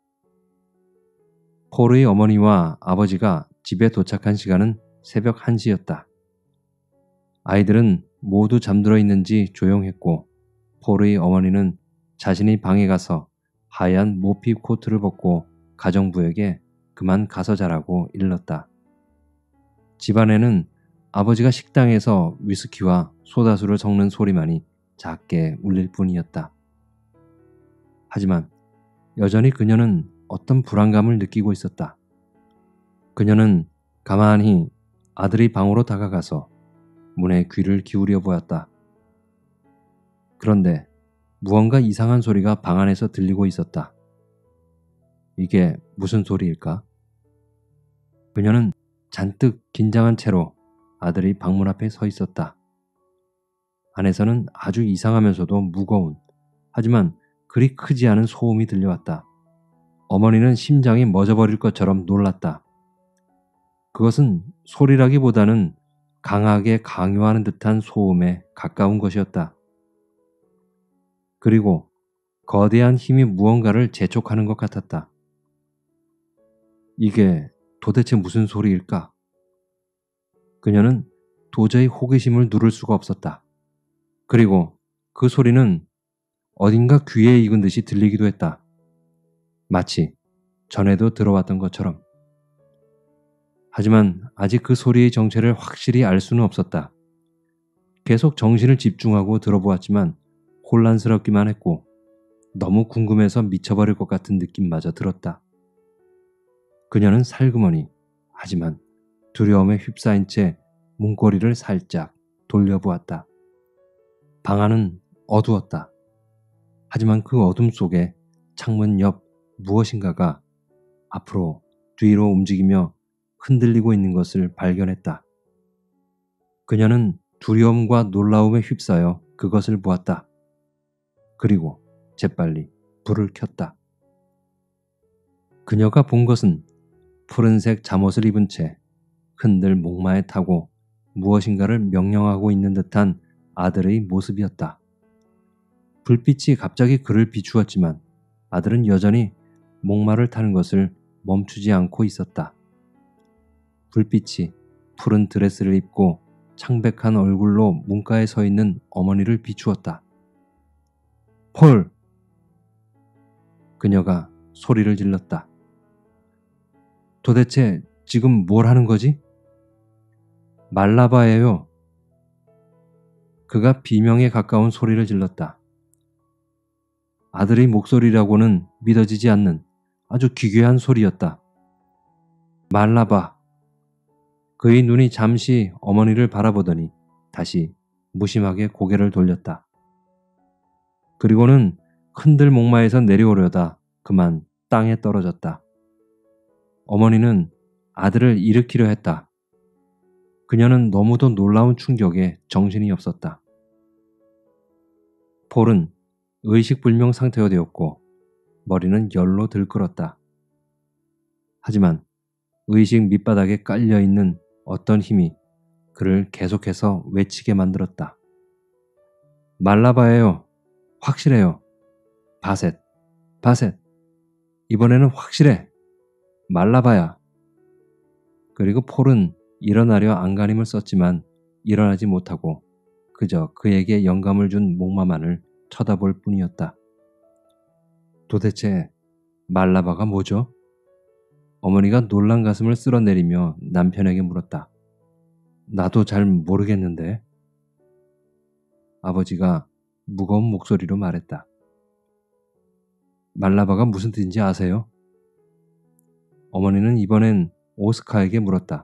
폴의 어머니와 아버지가 집에 도착한 시간은 새벽 1시였다. 아이들은 모두 잠들어 있는지 조용했고 폴의 어머니는 자신의 방에 가서 하얀 모피 코트를 벗고 가정부에게 그만 가서 자라고 일렀다. 집안에는 아버지가 식당에서 위스키와 소다수를 섞는 소리만이 작게 울릴 뿐이었다. 하지만 여전히 그녀는 어떤 불안감을 느끼고 있었다. 그녀는 가만히 아들의 방으로 다가가서 문에 귀를 기울여 보았다. 그런데 무언가 이상한 소리가 방 안에서 들리고 있었다. 이게 무슨 소리일까? 그녀는 잔뜩 긴장한 채로 아들의 방문 앞에 서 있었다. 안에서는 아주 이상하면서도 무거운, 하지만 그리 크지 않은 소음이 들려왔다. 어머니는 심장이 멎어버릴 것처럼 놀랐다. 그것은 소리라기보다는 강하게 강요하는 듯한 소음에 가까운 것이었다. 그리고 거대한 힘이 무언가를 재촉하는 것 같았다. 이게 도대체 무슨 소리일까? 그녀는 도저히 호기심을 누를 수가 없었다. 그리고 그 소리는 어딘가 귀에 익은 듯이 들리기도 했다. 마치 전에도 들어왔던 것처럼. 하지만 아직 그 소리의 정체를 확실히 알 수는 없었다. 계속 정신을 집중하고 들어보았지만 혼란스럽기만 했고 너무 궁금해서 미쳐버릴 것 같은 느낌마저 들었다. 그녀는 살그머니 하지만 두려움에 휩싸인 채 문고리를 살짝 돌려보았다. 방 안은 어두웠다. 하지만 그 어둠 속에 창문 옆 무엇인가가 앞으로 뒤로 움직이며 흔들리고 있는 것을 발견했다. 그녀는 두려움과 놀라움에 휩싸여 그것을 보았다. 그리고 재빨리 불을 켰다. 그녀가 본 것은 푸른색 잠옷을 입은 채 흔들 목마에 타고 무엇인가를 명령하고 있는 듯한 아들의 모습이었다. 불빛이 갑자기 그를 비추었지만 아들은 여전히 목마를 타는 것을 멈추지 않고 있었다. 불빛이 푸른 드레스를 입고 창백한 얼굴로 문가에 서 있는 어머니를 비추었다. 폴! 그녀가 소리를 질렀다. 도대체 지금 뭘 하는 거지? 말라바예요. 그가 비명에 가까운 소리를 질렀다. 아들의 목소리라고는 믿어지지 않는 아주 기괴한 소리였다. 말라바. 그의 눈이 잠시 어머니를 바라보더니 다시 무심하게 고개를 돌렸다. 그리고는 흔들 목마에서 내려오려다 그만 땅에 떨어졌다. 어머니는 아들을 일으키려 했다. 그녀는 너무도 놀라운 충격에 정신이 없었다. 폴은 의식불명 상태가 되었고 머리는 열로 들끓었다. 하지만 의식 밑바닥에 깔려있는 어떤 힘이 그를 계속해서 외치게 만들었다. 말라바예요. 확실해요. 바셋, 바셋. 이번에는 확실해. 말라바야. 그리고 폴은 일어나려 안간힘을 썼지만 일어나지 못하고 그저 그에게 영감을 준 목마만을 쳐다볼 뿐이었다. 도대체 말라바가 뭐죠? 어머니가 놀란 가슴을 쓸어내리며 남편에게 물었다. 나도 잘 모르겠는데. 아버지가 무거운 목소리로 말했다. 말라바가 무슨 뜻인지 아세요? 어머니는 이번엔 오스카에게 물었다.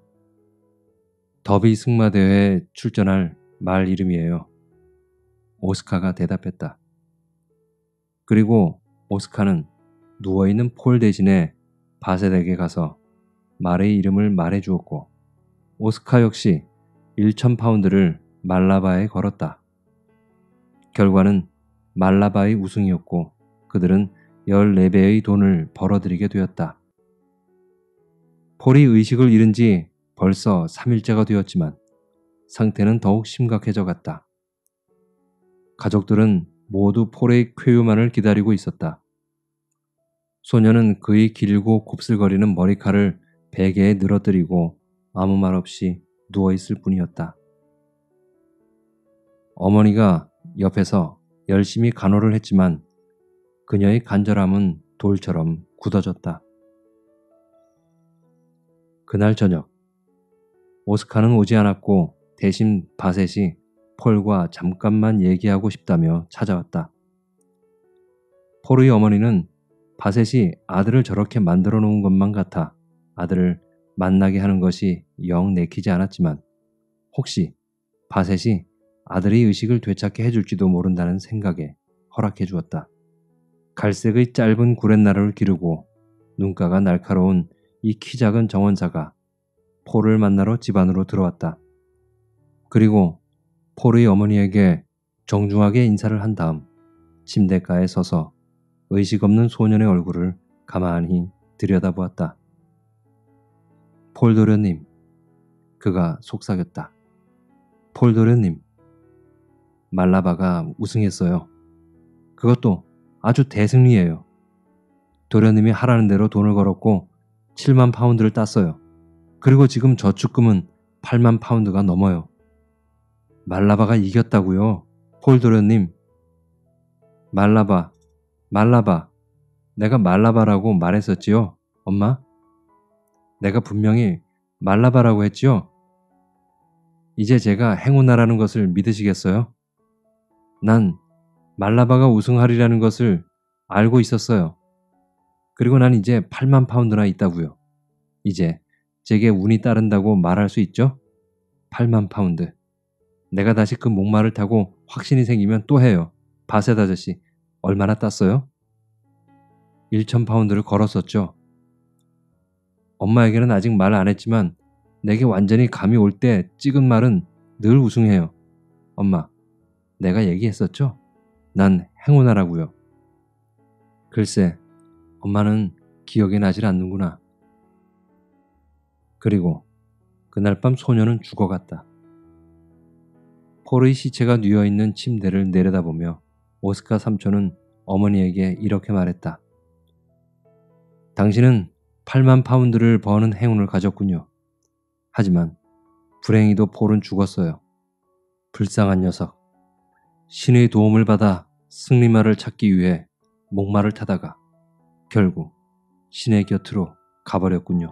더비 승마대회에 출전할 말 이름이에요. 오스카가 대답했다. 그리고 오스카는 누워있는 폴 대신에 바셋에게 가서 말의 이름을 말해주었고 오스카 역시 1000파운드를 말라바에 걸었다. 결과는 말라바의 우승이었고 그들은 14배의 돈을 벌어들이게 되었다. 폴이 의식을 잃은 지 벌써 3일째가 되었지만 상태는 더욱 심각해져 갔다. 가족들은 모두 폴의 쾌유만을 기다리고 있었다. 소녀는 그의 길고 곱슬거리는 머리칼을 베개에 늘어뜨리고 아무 말 없이 누워있을 뿐이었다. 어머니가 옆에서 열심히 간호를 했지만 그녀의 간절함은 돌처럼 굳어졌다. 그날 저녁 오스카는 오지 않았고 대신 바셋이 폴과 잠깐만 얘기하고 싶다며 찾아왔다. 폴의 어머니는 바셋이 아들을 저렇게 만들어 놓은 것만 같아 아들을 만나게 하는 것이 영 내키지 않았지만 혹시 바셋이 아들의 의식을 되찾게 해줄지도 모른다는 생각에 허락해 주었다. 갈색의 짧은 구렛나루를 기르고 눈가가 날카로운 이 키 작은 정원사가 폴을 만나러 집 안으로 들어왔다. 그리고 폴의 어머니에게 정중하게 인사를 한 다음 침대가에 서서 의식 없는 소년의 얼굴을 가만히 들여다보았다. 폴 도련님, 그가 속삭였다. 폴 도련님, 말라바가 우승했어요. 그것도 아주 대승리예요. 도련님이 하라는 대로 돈을 걸었고 7만 파운드를 땄어요. 그리고 지금 저축금은 8만 파운드가 넘어요. 말라바가 이겼다고요. 폴 도련님. 말라바. 내가 말라바라고 말했었지요, 엄마? 내가 분명히 말라바라고 했지요? 이제 제가 행운아라는 것을 믿으시겠어요? 난 말라바가 우승하리라는 것을 알고 있었어요. 그리고 난 이제 8만 파운드나 있다고요. 이제 제게 운이 따른다고 말할 수 있죠? 8만 파운드. 내가 다시 그 목마를 타고 확신이 생기면 또 해요. 바셋 아저씨, 얼마나 땄어요? 1천 파운드를 걸었었죠. 엄마에게는 아직 말 안 했지만 내게 완전히 감이 올 때 찍은 말은 늘 우승해요. 엄마, 내가 얘기했었죠? 난 행운하라고요. 글쎄, 엄마는 기억이 나질 않는구나. 그리고 그날 밤 소녀는 죽어갔다. 폴의 시체가 뉘어있는 침대를 내려다보며 오스카 삼촌은 어머니에게 이렇게 말했다. 당신은 8만 파운드를 버는 행운을 가졌군요. 하지만 불행히도 폴은 죽었어요. 불쌍한 녀석. 신의 도움을 받아 승리마를 찾기 위해 목마를 타다가 결국 신의 곁으로 가버렸군요.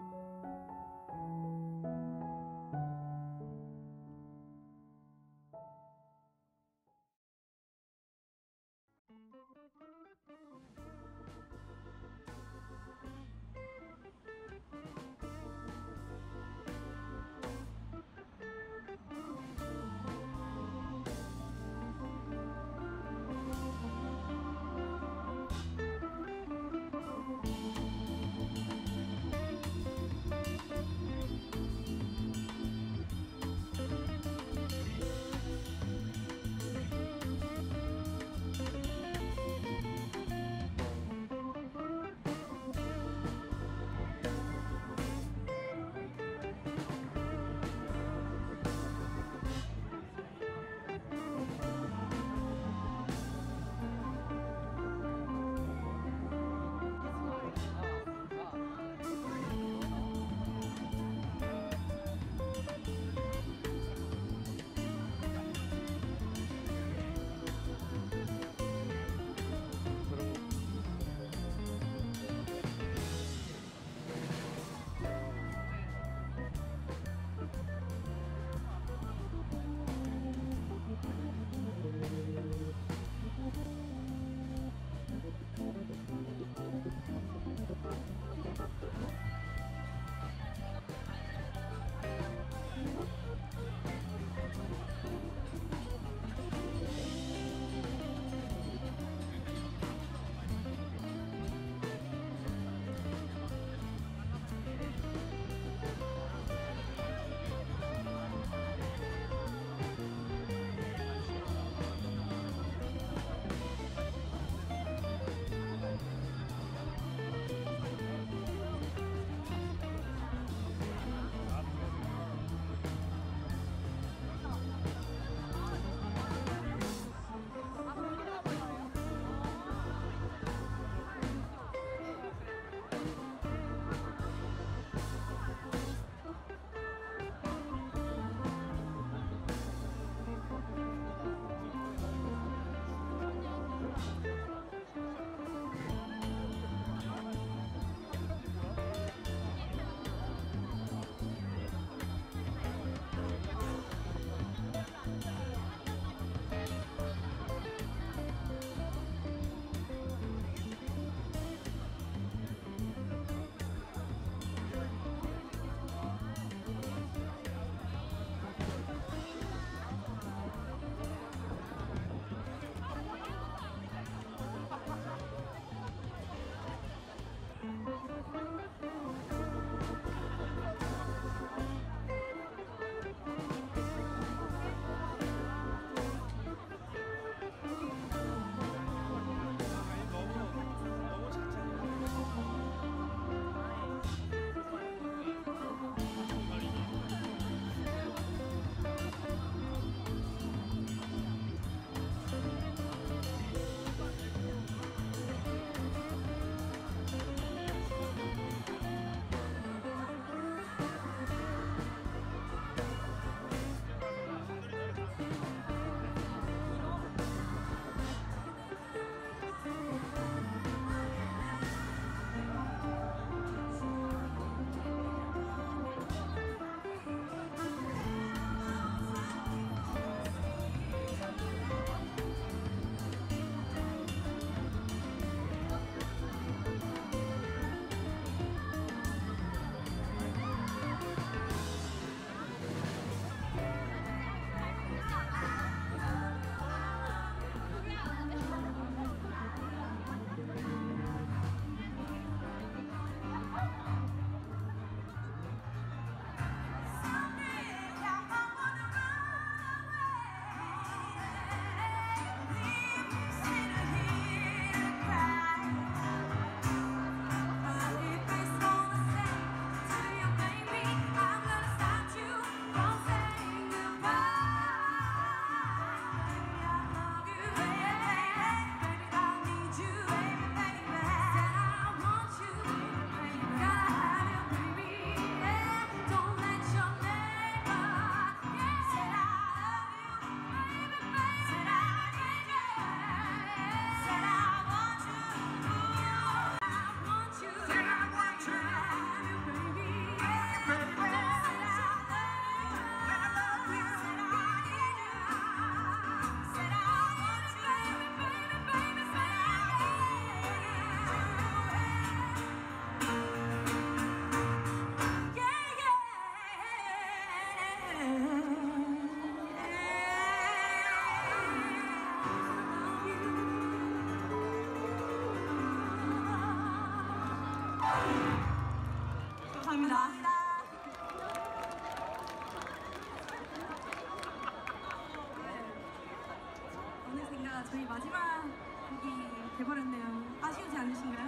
이러다가 저희 마지막 곡이 돼버렸네요. 아쉬우지 않으신가요?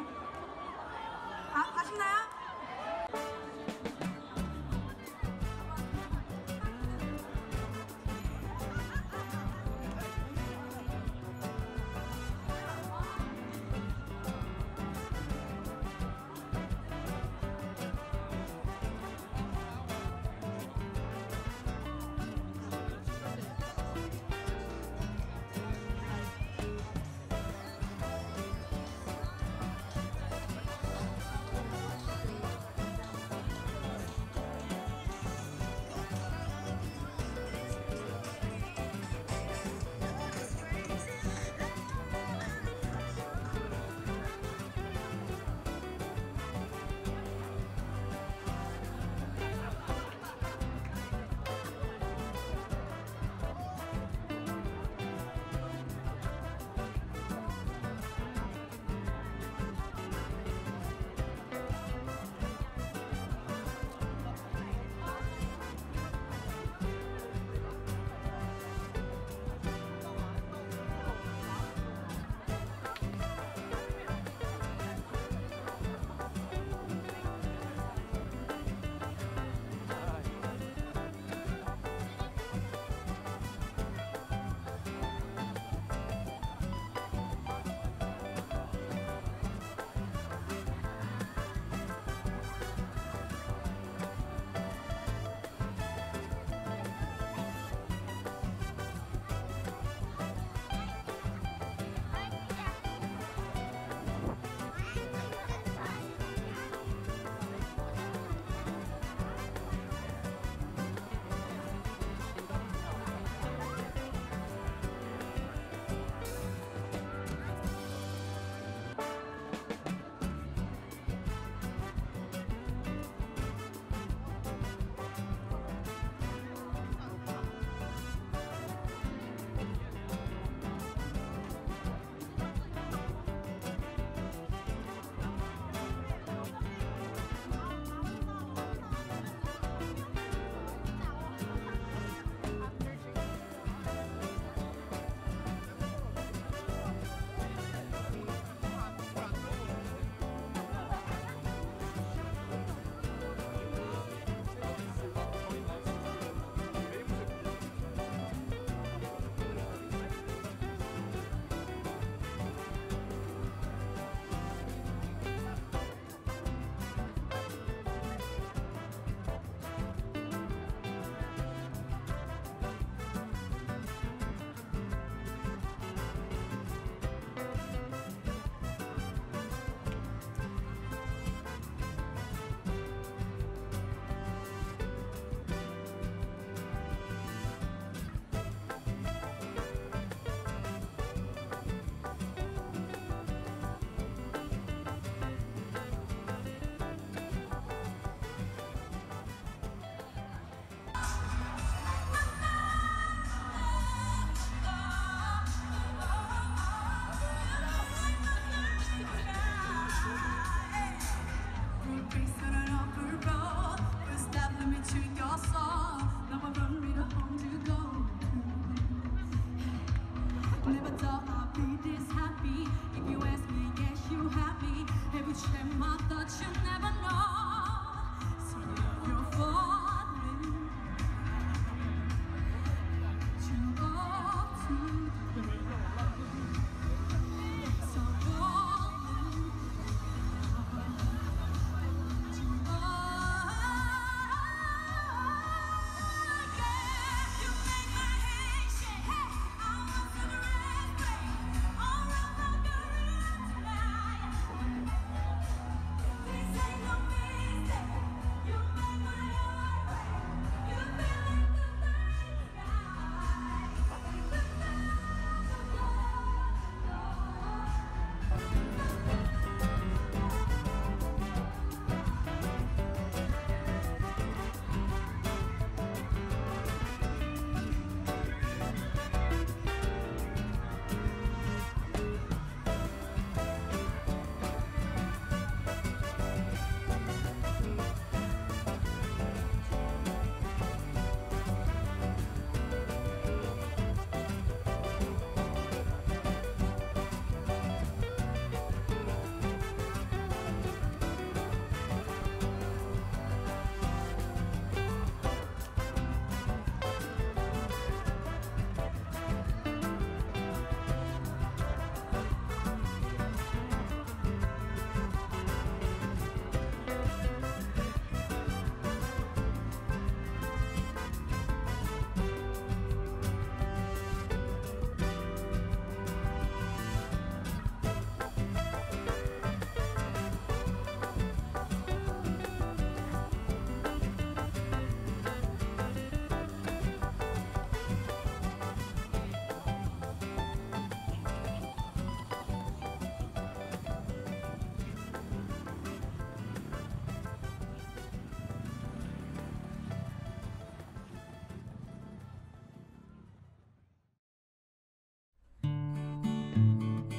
아쉽나요?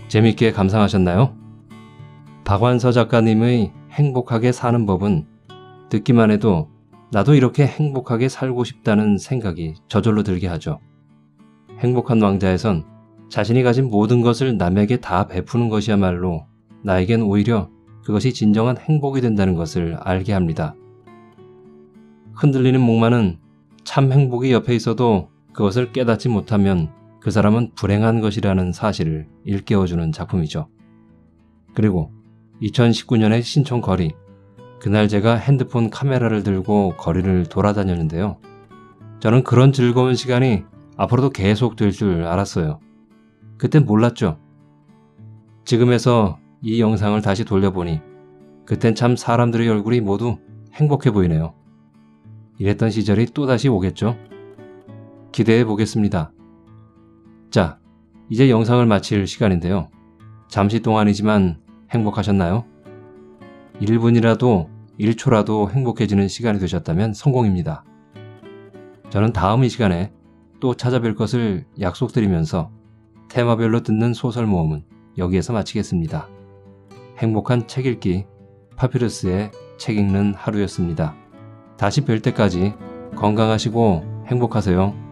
재밌게 감상하셨나요? 박완서 작가님의 행복하게 사는 법은 듣기만 해도 나도 이렇게 행복하게 살고 싶다는 생각이 저절로 들게 하죠. 행복한 왕자에선 자신이 가진 모든 것을 남에게 다 베푸는 것이야말로 나에겐 오히려 그것이 진정한 행복이 된다는 것을 알게 합니다. 흔들리는 목마는 참 행복이 옆에 있어도 그것을 깨닫지 못하면 그 사람은 불행한 것이라는 사실을 일깨워주는 작품이죠. 그리고 2019년의 신촌 거리, 그날 제가 핸드폰 카메라를 들고 거리를 돌아다녔는데요. 저는 그런 즐거운 시간이 앞으로도 계속 될 줄 알았어요. 그땐 몰랐죠. 지금에서 이 영상을 다시 돌려보니 그땐 참 사람들의 얼굴이 모두 행복해 보이네요. 이랬던 시절이 또다시 오겠죠? 기대해 보겠습니다. 자, 이제 영상을 마칠 시간인데요. 잠시 동안이지만 행복하셨나요? 1분이라도 1초라도 행복해지는 시간이 되셨다면 성공입니다. 저는 다음 이 시간에 또 찾아뵐 것을 약속드리면서 테마별로 듣는 소설 모험은 여기에서 마치겠습니다. 행복한 책 읽기 파피루스의 책 읽는 하루였습니다. 다시 뵐 때까지 건강하시고 행복하세요.